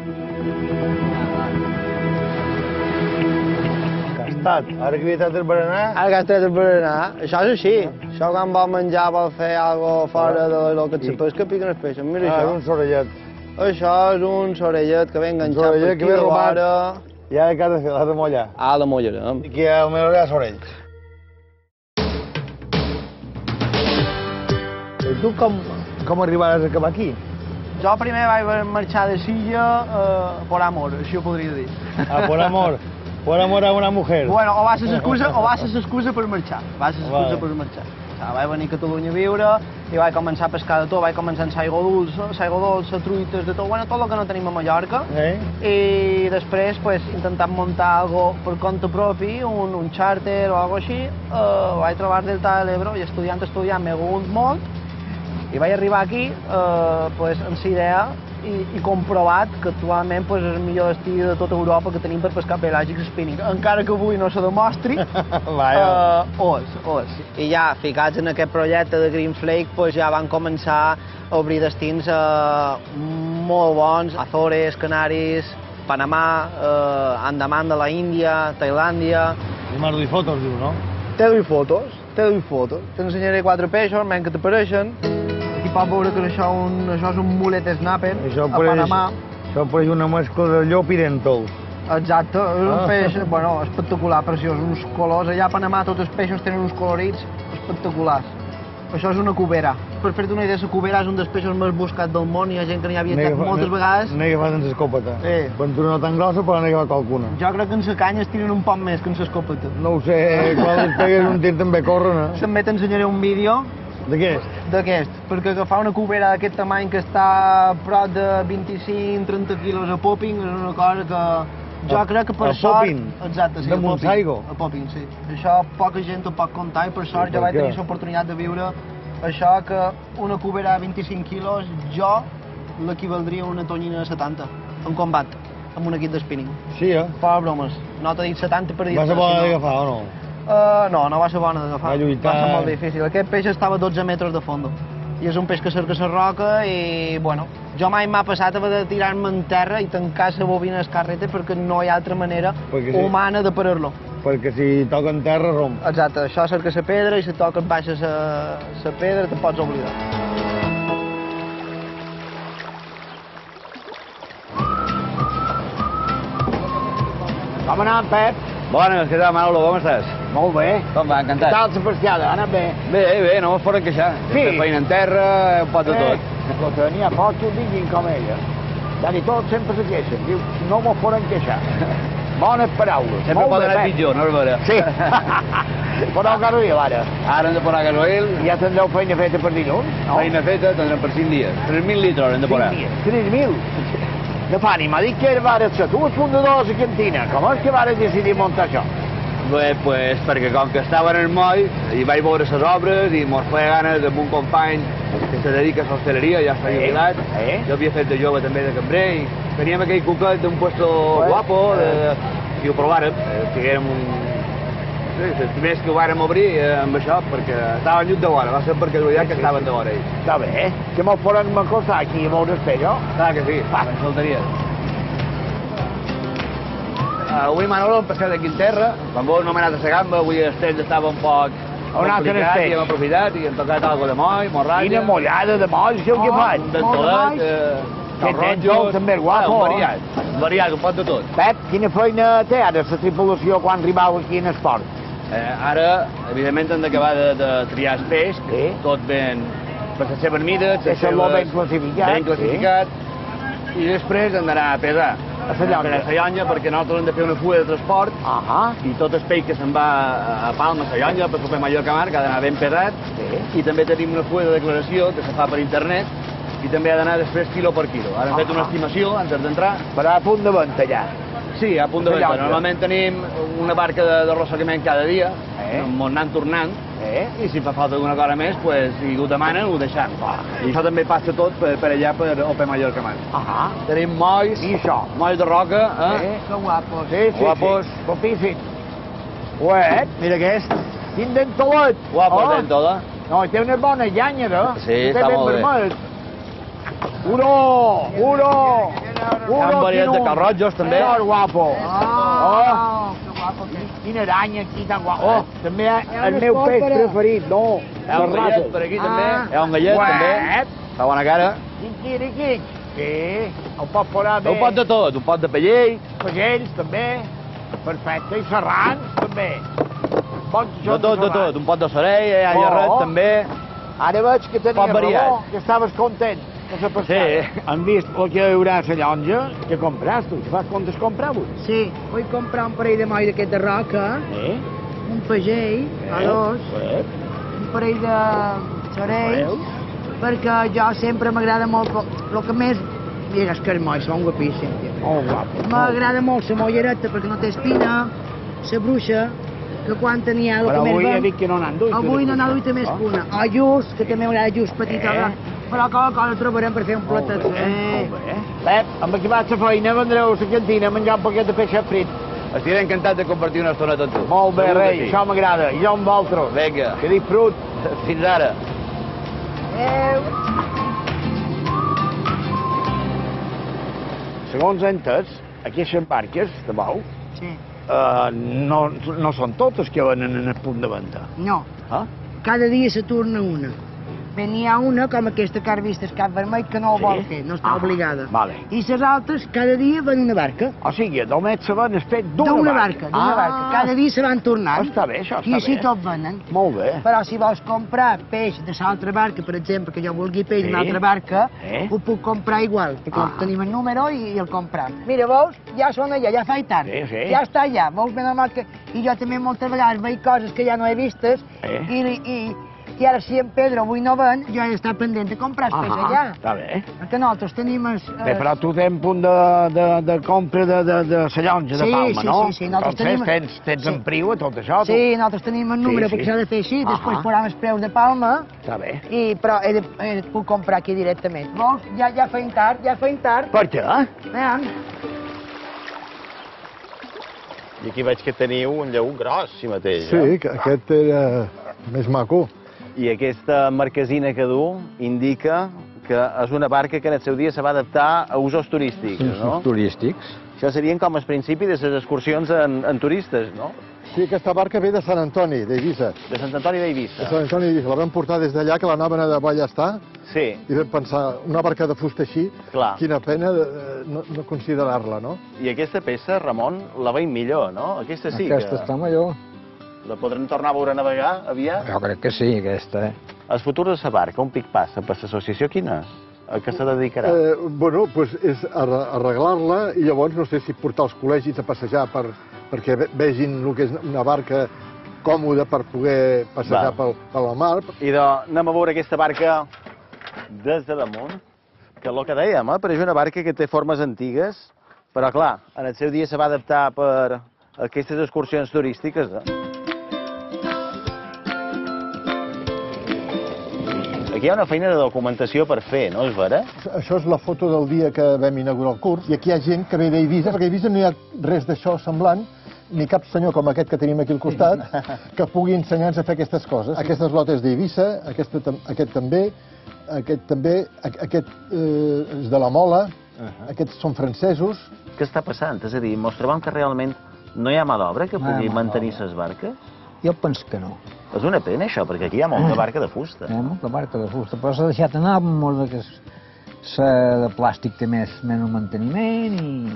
Gastat. Ara que havia tret el berenar... Ara que has tret el berenar, això és així. Això quan vol menjar, vol fer alguna cosa fora de lo que se pesca, piquen els peixos. Mira Ah, això. un sorellet. Això és un sorellet que ve enganxat per sorellet aquí que ve de robat. vora. I ara què has de fer? L'has de mullar. Ah, la mullarem. I aquí almenys hi ha sorells. I tu com, com arribaràs a acabar aquí? Jo primer vaig marxar de Silla eh, por amor, així ho podria dir. Ah, por amor. Por amor a una mujer. Bueno, o va ser l'excusa o va ser l'excusa per marxar. Va ser l'excusa Vale. per marxar. O sigui, vaig venir a Catalunya a viure i vaig començar a pescar de tot. Vaig començar amb l'aigua dolça, l'aigua dolça, truites, de tot, bueno, tot el que no tenim a Mallorca. Eh? I després, pues, intentant muntar algo per compte propi, un, un charter o algo així. Eh, vaig trobar el Delta de l'Ebre i estudiant, estudiant, m'he agut molt. I vaig arribar aquí eh, pues, amb la idea i, i comprovat que actualment pues, és el millor destí de tota Europa que tenim per pescar pelàgic spinning. Encara que avui no se demostri, Vaja. uh, és, és. I ja, ficats en aquest projecte de Green Flake, pues, ja van començar a obrir destins uh, molt bons, Azores, Canaris, Panamà, uh, Andaman de la Índia, Tailàndia. I m'has dit fotos, diu, no? Te doy fotos, te doy fotos. T'ensenyaré quatre peixos, menys que t'apareixen. Aquí pots veure que això, un, això és un mulet snapper Això a pareix, Panamà. això pareix una mescla de llop i dèntol. Exacte, és un Ah. peix, bueno, espectacular, preciós, uns colors. Allà a Panamà tots els peixos tenen uns colorits espectaculars. Això és una cubera. per fer-te una idea, la cubera és un dels peixos més buscats del món, hi ha gent que n'hi ha viatjat moltes vegades. N'he agafat en l'escopeta. Ventura no tan grossa, però n'he agafat qualcuna. Jo crec que en la canya es tiren un poc més que en l'escopeta. No ho sé, quan els pegues un tir també corren, eh? També t'ensenyaré un vídeo. D'aquest? D'aquest, perquè agafar una cubera d'aquest tamany que està a prop de vint-i-cinc a trenta quilos a popping és una cosa que jo crec que per sort... A popping? Exacte, sí, de Montsaigo? A popping, sí. Això poca gent ho pot comptar i per sort ja vaig tenir l'oportunitat de viure això que una cubera de vint-i-cinc quilos jo l'equivaldria a una tonyina de setanta en combat, amb un equip de spinning. Sí, eh? Fora bromes. No t'he dit setanta per dir-te. Va ser bona d'agafar o no? Uh, no, no va ser bona d'agafar. Va lluitar... Va ser molt difícil. Aquest peix estava a dotze metres de fondo. I és un peix que cerca la roca i, bueno, jo mai m'ha passat haver de tirar-me en terra i tancar la bobina d'escarreta perquè no hi ha altra manera sí. humana de parar-lo. Perquè si toca en terra romp. Exacte, això cerca la pedra i si toca baixa la pedra te'n pots oblidar. Com anant, Pep? Bones, què tal, Manolo, com estàs? Molt bé. Com va, encantat. Què tal la persiada? Ha anat bé? Bé, bé, no mos poden queixar. Sí? Feina en terra, un pot de tot. Però que n'hi ha pocs que ho diguin com ella. Ja ni tots sempre se queixen. Diu, no mos poden queixar. Bones paraules. Sempre pot anar pitjor, no és vera? Sí. Però gasoil, ara. Ara hem de posar gasoil. Ja tindreu feina feta per dilluns? No? Feina feta tindrem per cinc dies. tres mil litres hem de posar. tres mil? No fa, ni m'ha dit que vares ser tu el fundador de la cantina. Com és que vares decidir muntar això? Bé, pues, perquè com que estava en el moll i vaig veure les obres i mos feia ganes amb un company que se dedica a l'hostaleria, ja està jubilat. Eh? Jo havia fet de jove també de cambrer i teníem aquell cuquet d'un puesto pues, guapo de... eh. i ho provàrem. Estiguérem un... Sí, els primers que ho vàrem obrir eh, amb això perquè estaven lluny de vora, va ser perquè el que estaven de vora ells. Està bé, eh? Que mos podem acostar aquí a veure el peix, no? Clar que sí, ah. Me'n faltaria. Uh, avui, Manolo, hem passat aquí en terra. Quan vos no m'he anat a la gamba, avui el temps estava un poc complicat i hem aprofitat i hem tocat alguna de moll, morratlla. Quina mollada de moll, això què faig? Un dentolet, eh, que tens el també guapo. Un variat, un variat, un pot de tot. Pep, quina feina té ara la tripulació quan arribau aquí en esport? Eh, ara, evidentment, hem d'acabar de, de triar el peix, sí. Tot ben per les seves mides, les seves... ben classificat. Ben classificat. Sí. I després hem d'anar a pesar. A la llonja. A la llonja, perquè nosaltres hem de fer una fulla de transport. Uh -huh. I tot el peix que se'n va a Palma, a la llonja, per Soper Mallorca Mar, que ha d'anar ben pesat. Sí. I també tenim una fulla de declaració que se fa per internet i també ha d'anar després quilo per quilo. Ara hem uh -huh. fet una estimació antes d'entrar. Però a punt de venda ja. Sí, a punt de venda. Normalment tenim una barca d'arrossegament cada dia, eh? anant tornant, eh? i si fa falta alguna cosa més, pues, si ho demanen, ho deixem. Ah. I això també passa tot per, per allà, per Ope Mallorca Mar. Ah. Tenim molls, i això? molls de roca. Eh? Eh? Que guapos. Sí, sí, guapos. Sí. Guapíssim. Uet, mira aquest. Quin dentolet. Guapo, oh. Dentola. No, té una bona llanyera. Sí, està molt bé. Vermell. Uro, uro. Hi ha un variat de carrotjos, també. Que guapo. Oh, que guapo. Quina aranya aquí tan guapo. Oh, també el meu peix preferit, no. Hi ha un gallet per aquí, també. Hi ha un gallet, també. Fa bona cara. Quinquiriquic. Sí, el pot posar bé. Un pot de tot, un pot de pellell. Pelells, també. Perfecte, i serrans, també. De tot, de tot. Un pot de sorell, hi ha llarret, també. Ara veig que tenies raó, que estaves content. Sí. Han vist el que hi haurà a la llonja? Què compras, tu? Fas comptes comprar-ho? Sí, vull comprar un parell de moll d'aquest de roca, eh? un pagell, eh? a dos, eh? un parell de sorells, perquè jo sempre m'agrada molt, el que més... Mira, és que els molls són guapíssims. Molt guapos. M'agrada molt la mollereta perquè no té espina, la bruixa, que quan tenia... Però avui he dit que no n'han duit. Avui no n'ha duit més que una. O just, que també m'agrada just petita, eh? Però cada cosa trobarem per fer un platet. Eh? Pep, amb aquí vaig a feina, vendreu a la cantina a menjar un paquet de peix frit. Estiré encantat de compartir una estoneta amb tu. Molt bé, rei, això m'agrada. I jo amb vosaltres. Vinga. Que disfrut. Fins ara. Adéu. Segons he entès, aquestes barques de bou sí. uh, no, no són totes que venen en el punt de venda. No. Ah? Cada dia se torna una. Després n'hi ha una, com aquesta que has vist el cap vermell, que no ho vol fer, no està obligada. Vale. I les altres, cada dia van una barca. O sigui, només se van fer d'una D'una barca. barca, d'una barca. Cada dia se van tornant. Està bé, això està I així bé. tot venen. Molt bé. Però si vols comprar peix de l'altra barca, per exemple, que jo vulgui peix Sí. d'una altra barca, Eh? ho puc comprar igual, perquè Ah. tenim el número i, i el compram. Mira, veus? Ja són allà, ja fa tard. Sí, sí. Ja està allà. Veus ben normal que... I jo també moltes vegades veig coses que ja no he vistes Eh? i, i, i ara si en Pedro avui no ven, jo he d'estar pendent de comprar el peix Ah, allà. està bé. Perquè nosaltres tenim... Es, Bé, però tu tens punt de, de, de compra de, de, de la llonja de Sí, Palma, sí, no? sí, sí, nosaltres Entonces, tenim- tens, tens sí. en priu a tot això, tu? Sí, nosaltres tenim el número Sí, perquè sí. s'ha de fer així, després Ahà. posam els preus de Palma, Està bé. i, però he de, he de, puc comprar aquí directament. Vols? Ja, ja feim tard, ja feim tard. Per què? Veiem. I aquí veig que teniu un lleu gros, si mateix, Sí, que aquest era més maco. I aquesta marquesina que du indica que és una barca que en el seu dia se va adaptar a usos turístics, no? turístics. Això serien com el principi de les excursions en, en turistes, no? Sí, aquesta barca ve de Sant Antoni, d'Eivissa. De Sant Antoni d'Eivissa. De Sant Antoni d'Eivissa. La vam portar des d'allà, que l'anaven a de Ballestar, Sí, i vam pensar, una barca de fusta així, clar. quina pena eh, no, no considerar-la, no? I aquesta peça, Ramon, la veiem millor, no? Aquesta sí Aquesta que... està millor. La podrem tornar a veure navegar aviat? Jo crec que sí, aquesta. El futur de la barca, un pic passa per l'associació, quin és? A què se dedicarà? Eh, bueno, pues és arre- arreglar-la i llavors no sé si portar els col·legis a passejar per, perquè ve- vegin el que és una barca còmoda per poder passejar Val. pel, per la mar. I de, anem a veure aquesta barca des de damunt, que el que dèiem, eh, però és una barca que té formes antigues, però clar, en el seu dia se va adaptar per aquestes excursions turístiques. Eh? Aquí hi ha una feina de documentació per fer, no és vera? Això és la foto del dia que vam inaugurar el curs, i aquí hi ha gent que ve d'Eivissa, perquè a Eivissa no hi ha res d'això semblant, ni cap senyor com aquest que tenim aquí al costat, que pugui ensenyar-nos a fer aquestes coses. Aquestes lotes d'Eivissa, aquesta tam- aquest també, aquest també, a- aquest eh, és de la Mola, aquests són francesos. Què està passant? És a dir, ens trobem que realment no hi ha mà d'obra que No hi ha pugui mà mantenir les barques? Jo penso que no. És una pena, això, perquè aquí hi ha molta barca de fusta. Hi ha molta barca de fusta, però s'ha deixat anar molt de que la de plàstic té més, menys manteniment i...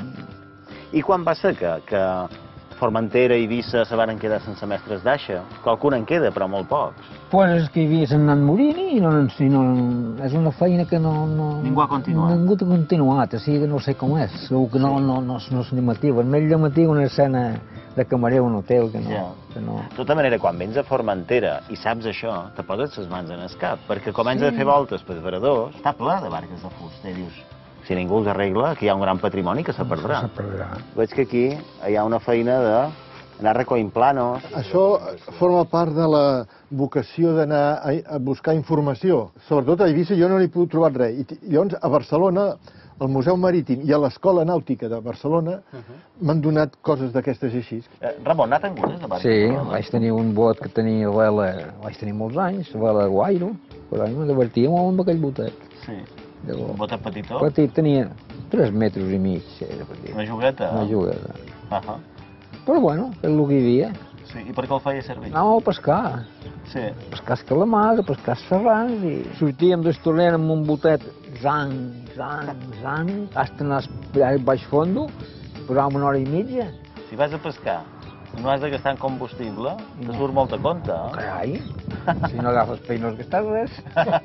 I quan va ser que, que Formentera i Eivissa se van quedar sense mestres d'aixa? Qualcun en queda, però molt pocs. Pues és que hi havia anat morint i no, i no, és una feina que no... no Ningú ha continuat. Ningú ha continuat, o sigui que no sé com és. Segur que no, no, no, no és llamatiu. És més llamatiu una escena de camarer a un hotel que no... Ja. Que no. De tota manera, quan vens a Formentera i saps això, te poses les mans en el cap, perquè comences Sí. a fer voltes per Varadors, està ple de barques de fusta, i dius, si ningú els arregla, aquí hi ha un gran patrimoni que se perdrà. Se perdrà. Veig que aquí hi ha una feina de anar recollint planos. Això forma part de la vocació d'anar a, a buscar informació. Sobretot a Eivissa jo no n'he pogut trobar res. I t- llavors a Barcelona, al Museu Marítim i a l'Escola Nàutica de Barcelona m'han donat coses d'aquestes així. Eh, Ramon, n'ha tingut de barques? Sí, vaig tenir un bot que tenia vela, vaig tenir molts anys, vela guairo, però a mi me divertia molt amb aquell botet. Sí. Llavors, Un botet petitó? petit, tenia tres metres i mig, era petit. Una jugueta? Una jugueta. Ahà. Però bueno, és el que hi havia. Sí. I per què el feia servir? Anàvem a pescar. Sí. Pescar calamars, a pescar serrans, i sortíem d'Estornera amb un botet zang, zang, zang, hasta anar allà al baix fondo, posàvem una hora i mitja. Si vas a pescar, no has de gastar en combustible, te surt molt a compte, eh? Carai, si no agafes pell no has gastat res.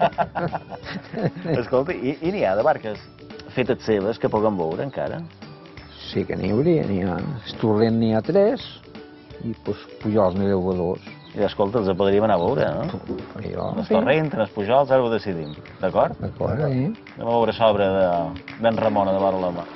Escolta, i, i n'hi ha de barques fetes seves que puguem veure encara? Sí que n'hi hauria, n'hi ha. Estorrent n'hi ha tres, i pues, Pujols n'hi deu dos. I escolta, els podríem anar a veure, no? Jo, En el Torrent, en el Pujols, ara ho decidim, d'acord? D'acord, eh? Anem a veure sobre de d'en Ramon, de vora la mà.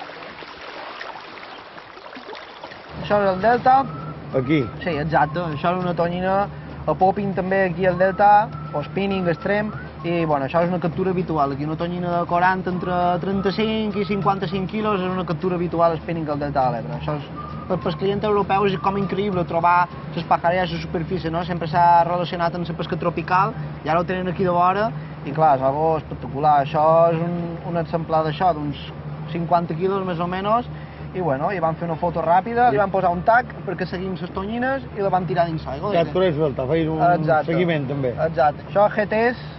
Això és el delta. Aquí. Sí, exacte. Això és una tonyina, a popping també aquí al delta, o spinning extrem, i bueno, això és una captura habitual. Aquí una tonyina de quaranta entre trenta-cinc i cinquanta-cinc quilos és una captura habitual spinning al delta de l'Ebre. Això és, per, pels clients europeus és com increïble trobar les pajareres a la superfície, no? Sempre s'ha relacionat amb la pesca tropical i ara ho tenen aquí de vora i clar, és algo espectacular. Això és un, un exemplar d'això, d'uns cinquanta quilos més o menys, i bueno, i van fer una foto ràpida, li van posar un tac perquè seguim les tonyines i la van tirar dins l'aigua. Ja et coneix Delta, feien un Exacte. seguiment també. Exacte. Això G Ts,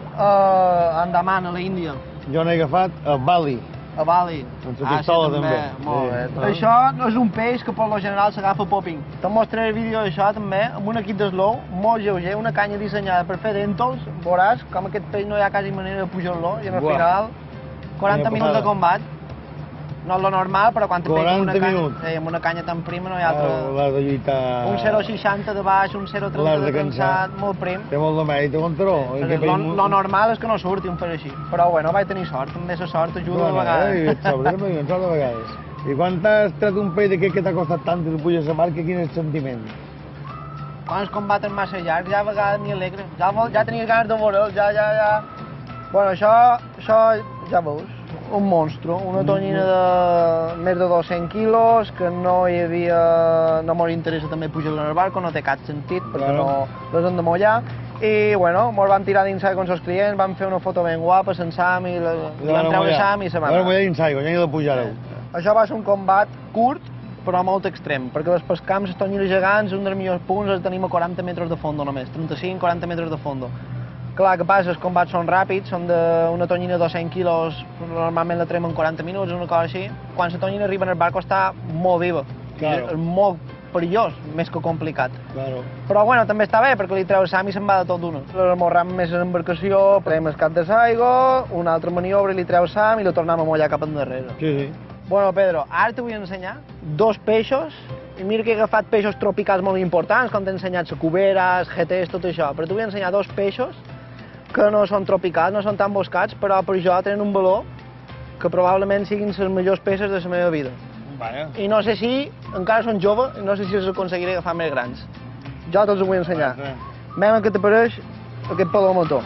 a Andaman, a l'Índia. Jo n'he agafat a Bali. A Bali. Amb la pistola, també. Molt bé. Això no és un peix que per lo general s'agafa popping. Te mostraré el vídeo d'això també, amb un equip d'eslow, molt lleuger, una canya dissenyada per fer dentos. Veuràs com aquest peix no hi ha quasi manera de pujar-lo i al final quaranta minuts de combat. No és lo normal, però quan te pega amb una canya, eh, amb una canya tan prima no hi ha altra... L'has de lluitar... Un zero coma seixanta de baix, un zero coma trenta de cansat, molt prim. Té molt de mèrit de control. Lo, lo normal és que no surti un peix així. Però bueno, vaig tenir sort, també la sort ajuda a vegades. Eh, sobre, m'he sort de vegades. I quan t'has tret un peix d'aquest que t'ha costat tant i tu puges a marca, quin és el sentiment? Quan els combaten massa llargs, ja a vegades m'hi alegre. Ja, ja tenies ganes de veure'ls, ja, ja, ja... Bueno, això, això ja veus. Un monstru, una tonyina de més de dos-cents quilos, que no hi havia... no m'hi interessa també pujar-la en el barco, no té cap sentit, perquè no les hem de mullar. I, bueno, mos vam tirar dins amb els clients, vam fer una foto ben guapa, sense Sam, i la vam treure Sam i se va anar. Ara mullar dins aigua, ja hi ha de pujar-ho. Això va ser un combat curt, però molt extrem, perquè les pescam, les tonyines gegants, un dels millors punts els tenim a quaranta metres de fondo només, trenta-cinc a quaranta metres de fondo. Clar, que passa, els combats són ràpids, són d'una tonyina de dos-cents quilos, normalment la trem en quaranta minuts, una cosa així. Quan la tonyina arriba en el barco està molt viva, és molt perillós, més que complicat. Però bueno, també està bé, perquè li treu Sam i se'n va de tot d'una. L'esmorram més en embarcació, prenem el cap de l'aigua, una altra maniobra i li treu Sam i la tornem a mullar cap endarrere. Sí, sí. Bueno, Pedro, ara te vull ensenyar dos peixos, i mira que he agafat peixos tropicals molt importants, com t'he ensenyat la cubera, els G Ts, tot això, però te vull ensenyar dos peixos que no són tropicals, no són tan buscats, però per jo tenen un valor que probablement siguin les millors peces de la meva vida. I no sé si, encara són joves, i no sé si els aconseguiré agafar més grans. Jo te'ls ho vull ensenyar. Veiem què t'apareix aquest palomató.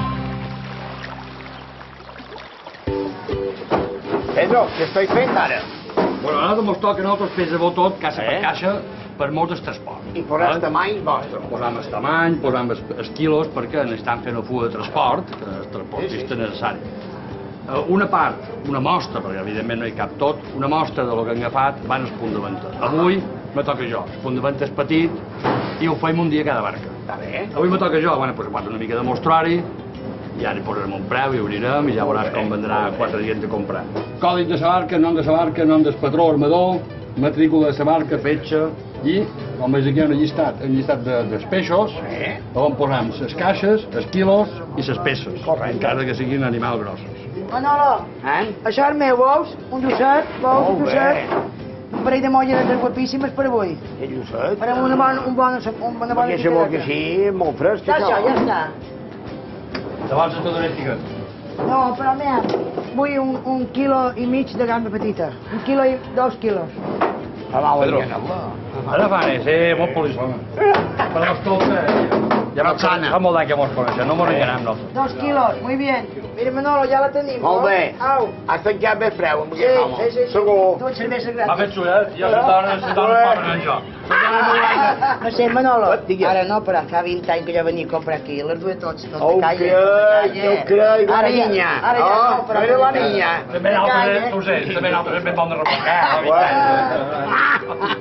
Pedro, què estic fent ara? Bueno, ara mos toca a nosaltres fer-ho tot, caixa per caixa, per molts del transport. I posar el tamany vostre. Posam el tamany, posam els quilos, perquè n'estan fent el full de transport, que és el transportista necessari. Una part, una mostra, perquè evidentment no hi cap tot, una mostra del que han agafat van al punt de venda. Avui me toca jo, el punt de venda és petit i ho fem un dia a cada barca. Està bé. Avui me toca jo, bueno, doncs una mica de mostrar-hi, i ara hi posarem un preu i ho anirem i ja veuràs com vendrà quatre dies de comprar. Còdic de la barca, nom de la barca, nom del patró armador, matrícula de la barca, fetge i, com veus aquí, un llistat, un llistat de, dels peixos, on posam les caixes, els quilos i les peces, encara que siguin animals grossos. Manolo, això és meu, veus? Un llucet, veus? Un llucet. Un parell de molleretes guapíssimes per avui. El llucet? Farem una bona, un bona, una bona Perquè sabó que sí, molt fresc. Ja això, ja està. Llavors és tot domèstic. No, però mira, vull un, un quilo i mig de gamba petita. Un quilo i dos quilos. Pedro, ara fa res, eh? Molt polissona. Però escolta, ja fa molt d'any que mos coneixem, no mos enganem nosaltres. Dos kilos, muy bien. Mira, Manolo, ja la tenim. Molt bé. Au. Has tancat bé freu amb Sí, aquest home. sí, sí. Segur. Tu ets cervesa gratis. Ha fet xulet, ja se torna, se torna a pagar jo. No sé, Manolo, ara no, però fa vint anys que jo venia a comprar aquí, les duia tots, tot Oh, de calle. crec, jo crec, la Ara ja- niña. Ara ja Oh, no, però... era la niña. També nosaltres, tu ho sé, també nosaltres ben bon de repassar.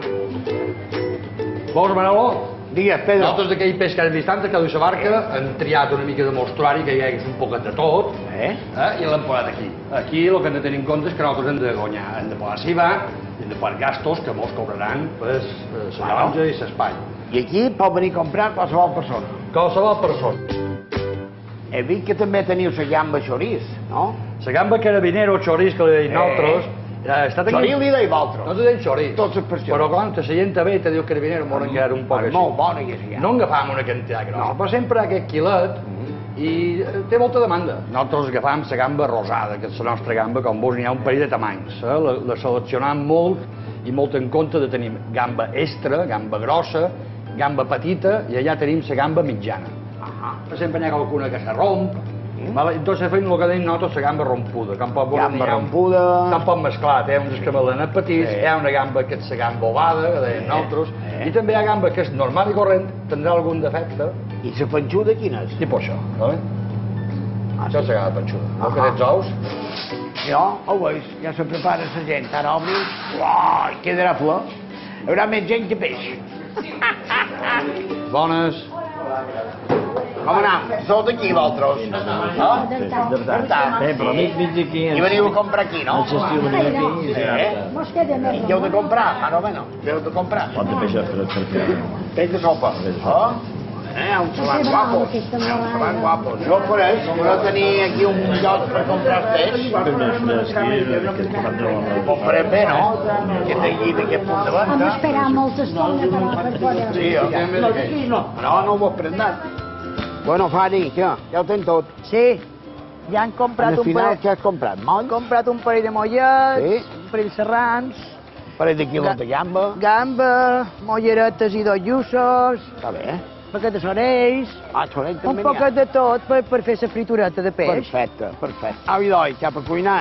Veus, Manolo? Digues, Pedro. Nosaltres d'aquell peix que ara distant, que du la barca, hem triat una mica de mostrar-hi, que hi hagués un poquet de tot, eh? i l'hem posat aquí. Aquí el que hem de tenir en compte és que nosaltres hem de guanyar, hem de posar S I V A, hem de posar gastos que mos cobraran pues, la granja i l'espai. I aquí pot venir a comprar qualsevol persona. Qualsevol persona. He vist que també teniu la gamba xoriç, no? La gamba carabinero xoriç que li deim nosaltres, està aquí... Xoriç li deim vosaltres. Nosaltres deim xoriç. Tots els persones. Però quan la gent ve te diu carabinero, m'ho quedar un poc així. Molt bona que sigui. No agafam una quantitat grossa, però sempre aquest quilet i té molta demanda. Nosaltres agafam la gamba rosada, que és la nostra gamba, com veus n'hi ha un parell de tamanys. Eh? La, la seleccionam molt i molt en compte de tenir gamba extra, gamba grossa, gamba petita i allà tenim la gamba mitjana. Uh-huh. Sempre n'hi ha qualcuna que se romp. Vale? Entonces fem el que deim nosaltres, la gamba rompuda. Com pot veure, Gamba rompuda... Està un poc mesclat, eh? Uns escamalonets petits, sí. Hi ha una gamba que és la gamba ovada, que deim nosaltres, i també hi ha gamba que és normal i corrent, tindrà algun defecte. I la panxuda quina és? Tipus això, vale? Ah, això és la gamba panxuda. Veus que tens ous? Jo, ho veus, ja se prepara la gent, ara obri, uai, quedarà flor. Hi haurà més gent que peix. Bones. Com anem? Sou d'aquí, vosaltres? No? D'Artà. Eh, però mig, mig aquí... I veniu a comprar aquí, no? El gestiu venia aquí i Sí, eh? I heu de comprar, ara o menys? Heu de comprar? Pot de peix fred per fer. Peix de sopa. Oh? Eh, un salat guapo. Un salat guapo. Jo per ells, no tenir aquí un lloc per comprar peix. Ho farem bé, no? Que tingui d'aquest punt de venda. Vam esperar molta estona per poder... Sí, no, no ho he prendat. Bueno, Fari, què? Ja ho tens tot. Sí, ja han comprat Al un final, parell... què has comprat? Moll? Han comprat un parell de mollets, Sí. un parell de serrans... Un parell de quilos de gamba. Gamba, molleretes i dos llussos... Està bé. Paquet de sorells... Ah, sorell Un també n'hi ha. poquet de tot per, per fer la fritureta de peix. Perfecte, perfecte. Au i doi, cap a cuinar.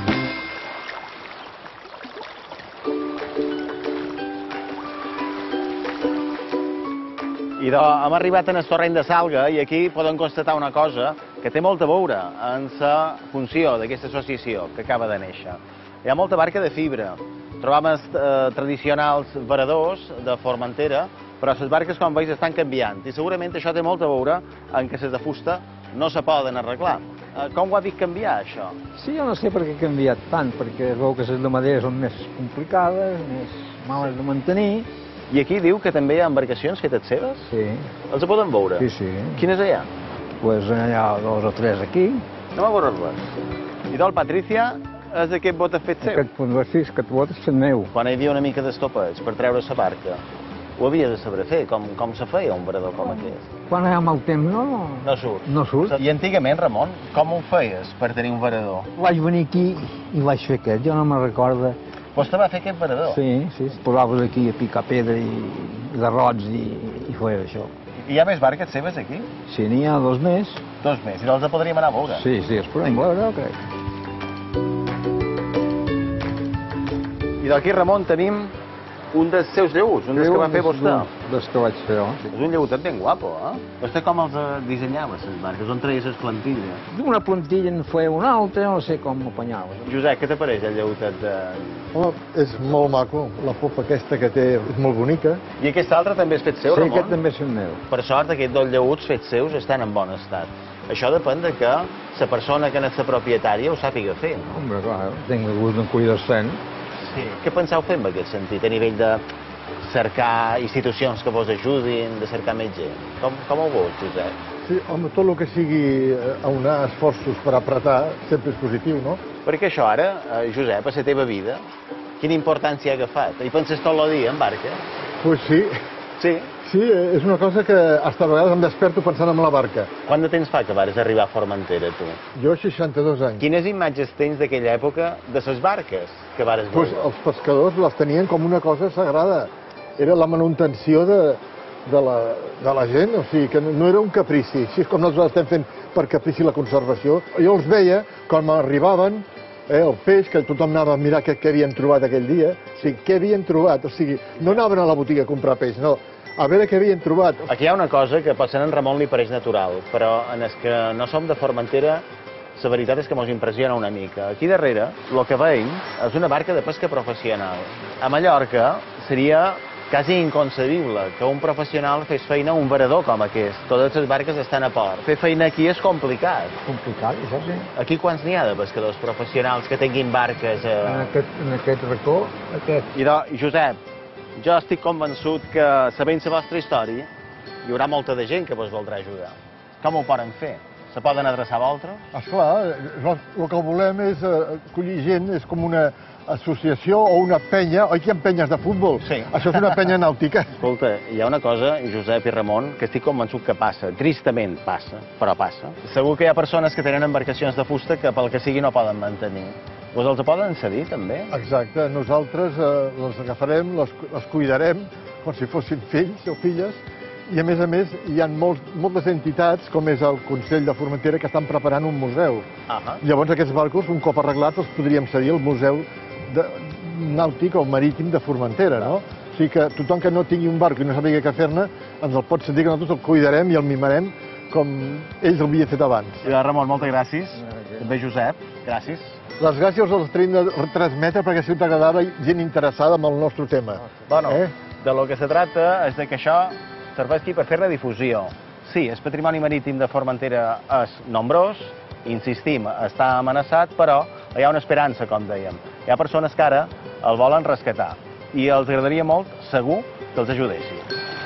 I doncs, hem arribat en el torrent de Salga i aquí podem constatar una cosa que té molt a veure en la funció d'aquesta associació que acaba de néixer. Hi ha molta barca de fibra. Trobam els eh, tradicionals varadors de Formentera, però les barques, com veus, estan canviant i segurament això té molt a veure en que les de fusta no se poden arreglar. Eh, com ho ha vist canviar, això? Sí, jo no sé per què ha canviat tant, perquè veu que les de madera són més complicades, més males de mantenir. I aquí diu que també hi ha embarcacions fetes seves? Sí. Els poden veure? Sí, sí. Quines hi ha? Pues n'hi ha dos o tres aquí. Anem a veure-les. I del Patrícia és aquest bot fet seu? Aquest punt sí, aquest bot és fet meu. Quan hi havia una mica d'estopeig per treure la barca, ho havia de saber fer, com, com se feia un varador com aquest? Quan hi ha mal temps, no? No surt. No surt. I antigament, Ramon, com ho feies per tenir un varador? Vaig venir aquí i vaig fer aquest, jo no me'n recordo. Vostè va fer aquest varador? Sí, sí, posaves aquí a picar pedra i, i garrots i, i feia això. I hi ha més barques seves aquí? Sí, n'hi ha dos més. Dos més, i els podríem anar a veure? Sí, sí, els podem veure, jo crec. I d'aquí, Ramon, tenim un dels seus lleuts, un dels que va fer vostè. Dels que vaig fer, És un lleutet ben guapo, eh? Vostè com els dissenyava, les barques? On treia les plantilles? D'una plantilla en feia una altra, no sé com m'apanyava. Josep, què t'apareix el lleutet de... Home, és molt maco, la popa aquesta que té és molt bonica. I aquest altre també és fet seu, Sí, Ramon? aquest també és fet meu. Per sort, aquests dos lleuts fets seus estan en bon estat. Això depèn de que la persona que n'és la propietària ho sàpiga fer. Home, clar, tinc el gust d'en cuidar-se'n. Sí. Què penseu fer en aquest sentit, a nivell de cercar institucions que vos ajudin, de cercar més gent? Com, com ho veus, Josep? Sí, home, tot el que sigui aunar esforços per apretar sempre és positiu, no? Perquè això ara, eh, Josep, a la teva vida, quina importància ha agafat? Hi penses tot el dia en barca? Pues sí. Sí? Sí, és una cosa que hasta a vegades em desperto pensant en la barca. Quant de temps fa que vas arribar a Formentera, tu? Jo, seixanta-dos anys. Quines imatges tens d'aquella època de les barques que vares Pues veure? els pescadors les tenien com una cosa sagrada. Era la manutenció de, de, la, de la gent, o sigui, que no era un caprici, així és com nosaltres estem fent per caprici la conservació. Jo els veia com arribaven, eh, el peix, que tothom anava a mirar què, què havien trobat aquell dia, o sigui, què havien trobat, o sigui, no anaven a la botiga a comprar peix, no, a veure què havien trobat. Aquí hi ha una cosa que potser a en Ramon li pareix natural, però en els que no som de Formentera, la veritat és que ens impressiona una mica. Aquí darrere, el que veiem és una barca de pesca professional. A Mallorca seria quasi inconcebible que un professional fes feina a un varador com aquest. Totes les barques estan a port. Fer feina aquí és complicat. Complicat, això sí. Aquí quants n'hi ha de pescadors professionals que tinguin barques? Eh... En aquest, en aquest racó, aquest. I de, Josep, jo estic convençut que, sabent la vostra història, hi haurà molta de gent que vos voldrà ajudar. Com ho poden fer? Se poden adreçar a vosaltres? Esclar, el que volem és acollir gent, és com una associació o una penya, oi que hi ha penyes de futbol? Sí. Això és una penya nàutica. Escolta, hi ha una cosa, Josep i Ramon, que estic convençut que passa, tristament passa, però passa. Segur que hi ha persones que tenen embarcacions de fusta que pel que sigui no poden mantenir. Vos els poden cedir, també? Exacte, nosaltres eh, les agafarem, les, les cuidarem, com si fossin fills o filles, i a més a més hi ha molts, moltes entitats, com és el Consell de Formentera, que estan preparant un museu. Uh-huh. Llavors aquests barcos, un cop arreglats, els podríem cedir al Museu de, Nàutic o Marítim de Formentera, no? O sigui que tothom que no tingui un barco i no sàpiga què fer-ne, ens el pot cedir, que nosaltres el cuidarem i el mimarem com ells el havien fet abans. I Ramon, moltes gràcies. També Josep, gràcies. Les gràcies els tenim de transmetre perquè sempre agradava gent interessada en el nostre tema. Bueno, eh? de lo que se trata és de que això serveixi per fer la difusió. Sí, el patrimoni marítim de Formentera és nombrós, insistim, està amenaçat, però hi ha una esperança, com dèiem. Hi ha persones que ara el volen rescatar i els agradaria molt, segur, que els ajudessin.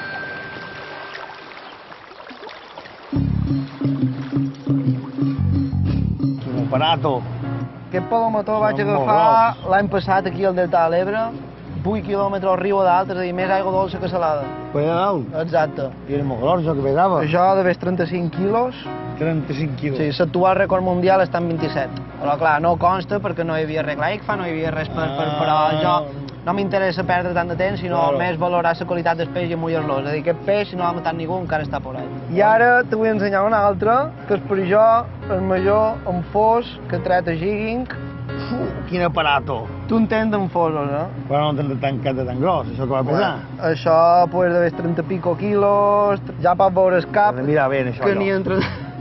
Quin aparato! Aquest palomató vaig agafar l'any passat aquí al Delta de l'Ebre, vuit quilòmetres riu dalt, és a dir, més aigua dolça que salada. Per allà dalt? Exacte. I era molt gros, això que pesava? Això de trenta-cinc quilos. trenta-cinc quilos. Sí, l'actual rècord mundial està en vint-i-set. Però clar, no consta perquè no hi havia res, clar, fa, no hi havia res per, per, però jo no m'interessa perdre tant de temps, sinó Claro. més valorar la qualitat del peix i mullar-lo. És a dir, aquest peix, si no l'ha matat ningú, encara està por ahí. I ara te vull ensenyar un altre, que és per jo el major enfós que ha tret a jigging. Quin aparato! Tu entens d'enfosos, eh? Però no t'han tancat de tan gros, això que va pesar. Bueno, això pues, d'haver trenta pico quilos, ja pots veure el cap, Mira ben, això, que allò. n'hi entra...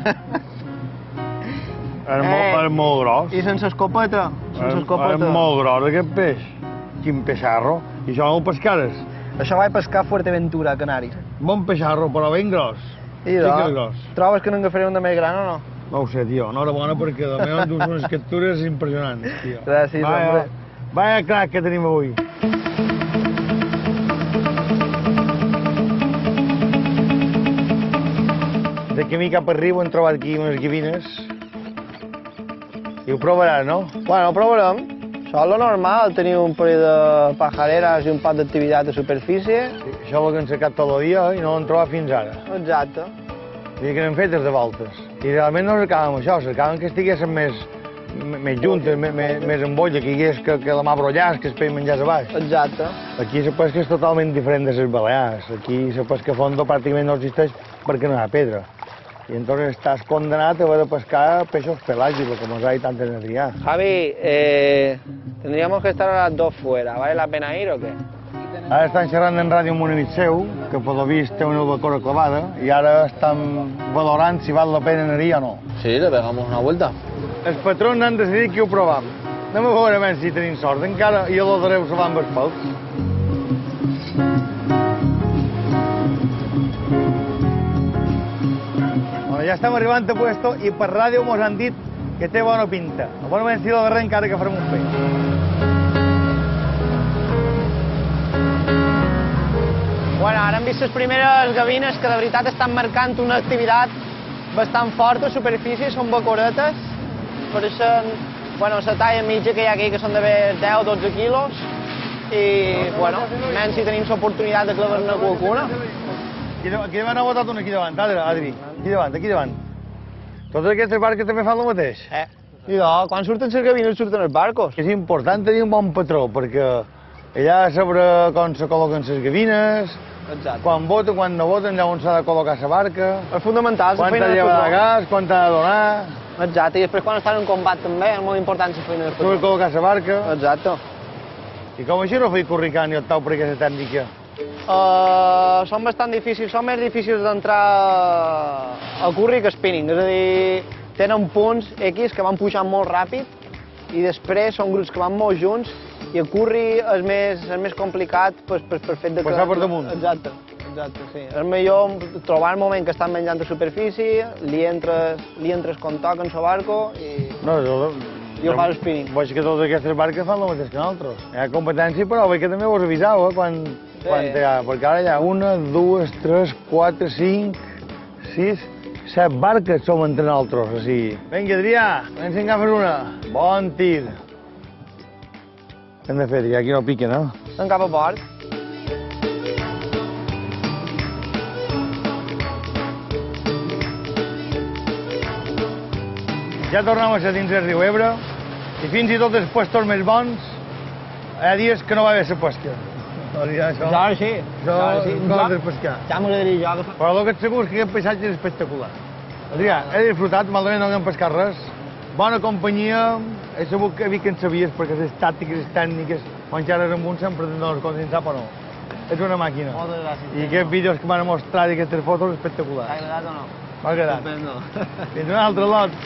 Era, molt, era molt gros. I sense escopeta, sense escopeta. Era molt gros aquest peix. Quin peixarro. I això no ho pescares? Això vaig pescar a Fuerteventura, a Canaris. Bon peixarro, però ben gros. I Sí de, que és gros. trobes que n'agafaré un de més gran o no? No ho sé, tio. Enhorabona perquè de meu en dues unes captures impressionants, tio. Gràcies, Vaya, hombre. Vaya crack que tenim avui. De camí cap arriba hem trobat aquí unes gavines. I ho provaràs, no? Bueno, provarem. Això és lo normal, tenir un parell de pajareres i un pot d'activitat de superfície. Sí, això és el que hem cercat tot el dia i no l'hem trobat fins ara. Exacte. I que n'hem fetes de voltes. I realment no cercàvem això, cercàvem que estiguessin més, més juntes, més, més, més en bolla, que hi hagués que, que la mà brollàs, que es peix menjars a baix. Exacte. Aquí la pesca és totalment diferent de les Balears. Aquí la pesca a fondo pràcticament no existeix perquè no hi ha pedra. Y entonces estás condenado a haber de pescar peixos pelágicos, como hay tanto en el día. Javi, eh, tendríamos que estar a las dos fuera. ¿Vale la pena ir o qué? Ara estan xerrant en ràdio amb un amic seu, que per lo vist té una albacora clavada, i ara estan valorant si val la pena anar-hi o no. Sí, le pegamos una vuelta. Els patrons han decidit que ho provam. Anem a veure ben si tenim sort. Encara i a lo darrere se van amb els pals. Bueno, ja estem arribant a puesto i per ràdio mos han dit que té bona pinta. A veure ben si a lo darrere encara que farem un peix. Bueno, ara hem vist les primeres gavines que de veritat estan marcant una activitat bastant forta a superfície, són bacoretes, pareixen, bueno, la talla mitja que hi ha aquí, que són d'haver deu o dotze quilos, i, bueno, menys si tenim l'oportunitat de clavar-ne qualcuna. Aquí, aquí davant ha botat una aquí davant, Adri, aquí davant, aquí davant. Totes aquestes barques també fan el mateix? Eh, i de, quan surten les gavines surten els barcos. És important tenir un bon patró, perquè allà sabrà com se col·loquen les gavines, Exacte. quan vota, quan no voten, allà on s'ha de col·locar la barca, És fonamental, la quan feina t'ha de de llevar de patró. gas, quan t'ha de donar, Exacte, i després quan estan en combat també, és molt important la feina de tu de col·locar la barca. Exacte. I com així no feia corricant i optau per aquesta tècnica? Uh, són bastant difícils, són més difícils d'entrar al curri que spinning, és a dir, tenen punts X que van pujant molt ràpid i després són grups que van molt junts i el curri és més, és més complicat pues, per, per fet de que... Passar per damunt. Exacte, exacte, sí. És millor trobar el moment que estan menjant a superfície, li entres, li entres com toca en el barco i, No, jo, i ho fas spinning. Veig que totes aquestes barques fan el mateix que nosaltres. Hi ha competència, però veig que també vos avisau, eh, quan, Sí. quan hi ha, perquè ara hi ha una, dues, tres, quatre, cinc, sis, set barques som entre nosaltres, o sigui. Vinga, Adrià, vens a agafar una. Bon tir. Què hem de fer, Adrià? Aquí no piquen, no? En cap a port. Ja tornem a ser dins del riu Ebre i fins i tot els puestos més bons hi ha dies que no va bé la pesca. Adrià, això... Ja, sí. Això Ja, sí. és coses de pescar. Ja m'agradaria jo agafar. Però el que et segur és que aquest paisatge és espectacular. Adrià, he disfrutat, malament no haguem pescat res. Bona companyia, he sabut que vi que en sabies, perquè les tàctiques, les tècniques, quan xerres amb un sempre te'n dones compte si en sap o no. Ets una màquina. Moltes gràcies. I aquests vídeos que m'han mostrat i aquestes fotos T'ha espectaculars. agradat o no? M'ha agradat. Estupendo. Fins un altre lot.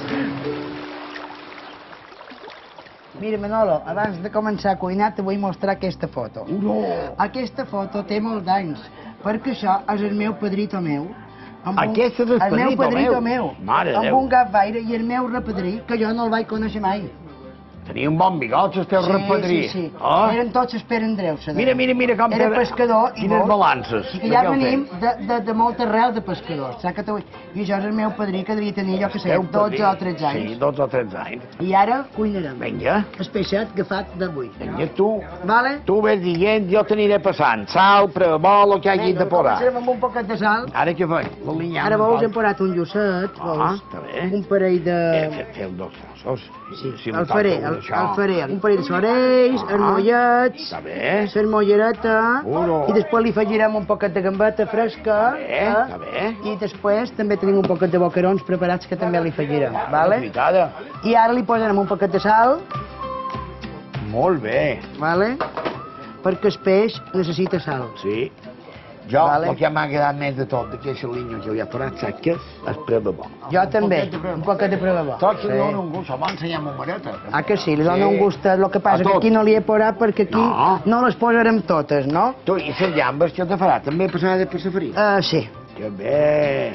Mira, Manolo, abans de començar a cuinar te vull mostrar aquesta foto. No! Aquesta foto té molts anys, perquè això és el meu padrito meu, Aquest és el el meu padrito padrito meu. meu. Mare de Amb Déu. un gafaire i el meu repadrí, que jo no el vaig conèixer mai. Tenia un bon bigot, el teu repadrí. Sí, sí, sí. Oh. Eren tots el Pere Andreu, se deia. Mira, mira, mira com Era té- pescador i quines molt. balances I que ja d'aquell venim temps. de, de, de molta arrel de pescadors. Saps que t'ho- I això és el meu padrí, que devia tenir, jo que sé, Teu dotze padrí. o tretze anys. Sí, dotze o tretze anys. I ara cuinarem. Vinga. El peixet agafat d'avui. Vinga, tu. Vale? Tu ves dient, jo t'aniré passant. Sal, prebol, el que hagis de posar. Començarem amb un poquet de sal. Ara què faig? L'alinyam. Ara veus, hem posat un llucet, Ah, veus? està bé. Un parell de... Eh, fe- feu dos trossos. Sí, Si em el toca faré, un el, d'això. el faré, un parell de sorells, Ah, els mollets, està bé. l'emollereta, Uro. i després li afegirem un poquet de gambeta fresca, bé, eh? està bé. I després també tenim un poquet de boquerons preparats que també li afegirem, vale? Fritada. I ara li posarem un poquet de sal, Molt bé. vale? Perquè el peix necessita sal. Sí. Jo, Vale. el que m'ha agradat més de tot d'aquesta línia que havia posat, saps què és? El prebebó. Jo també, un poquet de prebebó. Tot se Sí. li dona un gust, home, ensenyem un mareta. Ah, que sí, li dona un gust. El que passa A que tot. aquí no li he posat perquè aquí No. no les posarem totes, no? Tu, i les llambes què te farà? També passarà per la farina? Uh, sí. Que bé.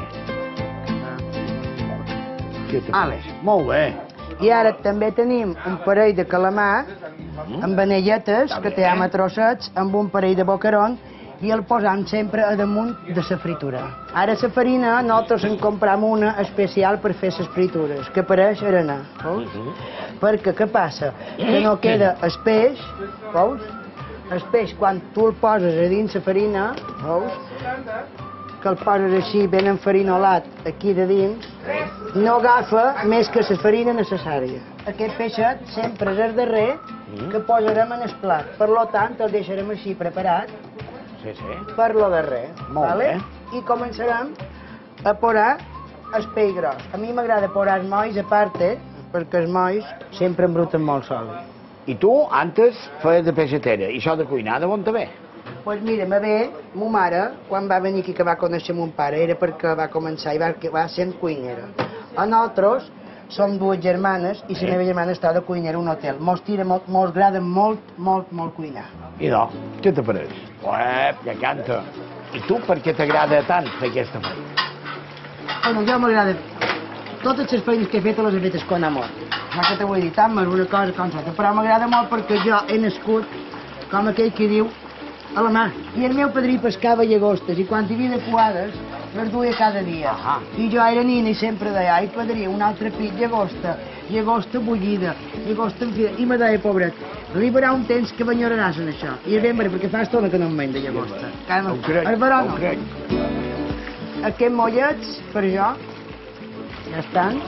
Què te Ale. faràs? Molt bé. I ara també tenim un parell de calamar amb vanilletes, que té a trossets, amb un parell de boqueron, i el posam sempre a damunt de la fritura. Ara la farina nosaltres en compram una especial per fer les fritures, que pareix arena, veus? Perquè què passa? Que no queda el peix, veus? El peix, quan tu el poses a dins la farina, veus? Que el poses així ben enfarinolat aquí de dins, no agafa més que la farina necessària. Aquest peixet sempre és el darrer que posarem en el plat. Per lo tant, el deixarem així preparat Sí, sí. per lo darrer. Molt vale? bé. I començarem a posar el peix gros. A mi m'agrada posar els molls a parte, perquè els molls sempre embruten molt sol. I tu, antes, feies de peixatera. I això de cuinar, d'on te ve? Pues mira, me ve, ma mare, quan va venir aquí que va conèixer mon pare, era perquè va començar i va, que va ser cuinera. A nosaltres som dues germanes i la meva germana està de cuinera a un hotel. Mos tira molt, mos agrada molt, molt, molt cuinar. I no, què te pareix? Uep, ja canta. I tu, per què t'agrada tant fer aquesta feina? Bueno, jo m'agrada... Totes les feines que he fet les he fetes con amor. No que te vull dir tant, és una cosa com l'altra, però m'agrada molt perquè jo he nascut, com aquell que diu, a la mà. I el meu padrí pescava llagostes i quan hi havia de cuades les duia cada dia. I jo era nina i sempre deia, ai padrí, un altre pit, llagosta, llagosta bullida, llagosta enfida. I me deia, pobret, arribarà un temps que m'enyoraràs en això. I és ben vera, perquè fa estona que no em menys de llagosta. Ho crec, El veró ho no. crec. Aquests mollets, per jo, ja estan.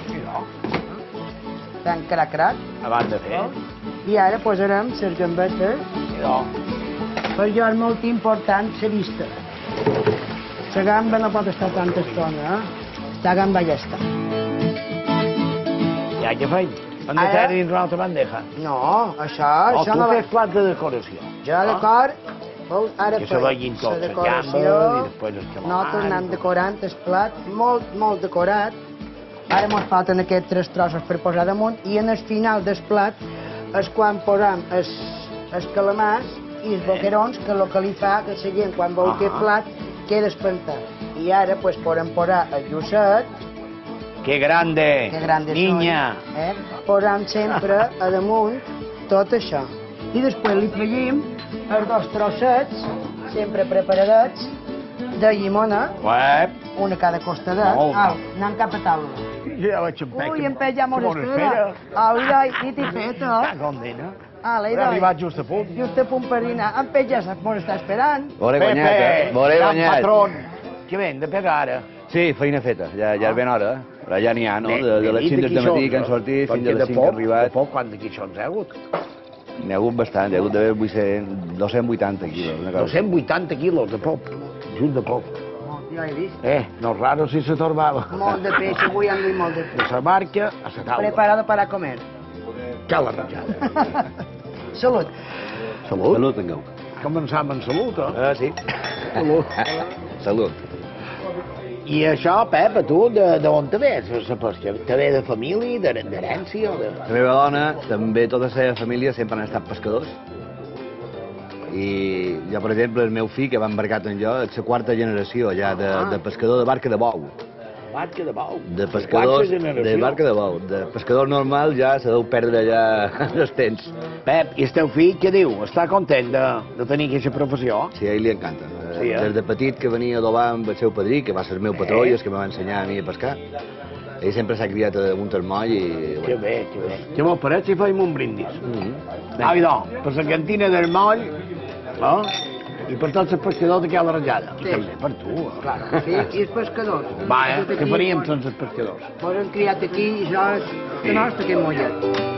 Estan crac, crac. Abans de fer. I ara posarem les gambetes. Per jo és molt important la vista. La gamba no pot estar tanta estona, eh? La gamba ja està. Ja què faig? Han de Ara- fer dins una altra bandeja. No, això, O això tu no va... fes plat de decoració. Jo d'acord, veus, ara Que se faig vegin tots, la les decoració. gambes i després els calamars. Nosaltres anem decorant el plat, molt, molt decorat. Ara mos falten aquests tres trossos per posar damunt i en el final del plat és quan posam els, els calamars i els boquerons, que el que li fa que la gent quan veu Ah. aquest plat queda espantat. I ara pues, podem posar el llucet, Que grande, que grande niña. soy, eh? Posam sempre a damunt tot això. I després li afegim els dos trossets, sempre preparadets, de llimona, Uep. una a cada costadet. Molt. Au, anant cap a taula. Ja vaig en pec. Ui, en Pep ja mos Que bona espera. Au, idoi, i t'hi fet, Ah, eh? com nena. Ale, He idoi. arribat just a punt. Just a punt per dinar. En Pep ja sap, mos està esperant. Veuré guanyat, eh? Veuré gran guanyat. patrón. Que ven, de pegar ara. Sí, feina feta, ja, ja és ben hora, eh? Però ja n'hi ha, no? De, de les cinc del matí que han sortit fins a les cinc que han De arribat. poc, quants de quixons hi ha hagut? N'hi ha hagut bastant, hi ha hagut d'haver dos-cents vuitanta quilos. una cosa així. dos-cents vuitanta quilos de pop, just de pop. Ja he vist. Eh, no és raro si se torbava. Molt de peix, avui hem dit molt de De peix. la barca a la taula. Preparado para comer. Cal arranjada. Salut. Salut. Salut, tingueu. Començam amb salut, eh? Ah, sí. Salut. Salut. I això, Pep, a tu, de, de on te ve? La pesca? Te ve de família, de- d'herència o de... La meva dona, també tota la seva família sempre han estat pescadors. I jo, per exemple, el meu fill, que va embarcat en jo, és la quarta generació ja de, de pescador de barca de bou. Barca de bou? De pescadors, de barca de bou. De pescador normal ja se deu perdre ja els temps. Pep, i el teu fill què diu? Està content de, de tenir aquesta professió? Sí, a ell li encanta. Sí, eh? Des de petit que venia a adobar amb el seu padrí, que va ser el meu patró i el que me va ensenyar a mi a pescar. Ell sempre s'ha criat damunt el moll i... Que bé, que bé. Què vos pareix si feim un brindis? Ai, doncs, per la cantina del moll, no? I per tots els pescadors de cada ratllada. I també per tu, eh? Clar, sí, i els pescadors. Va, eh? Què faríem sense els pescadors? Vos hem criat aquí i jo és la nostra que hem mullat.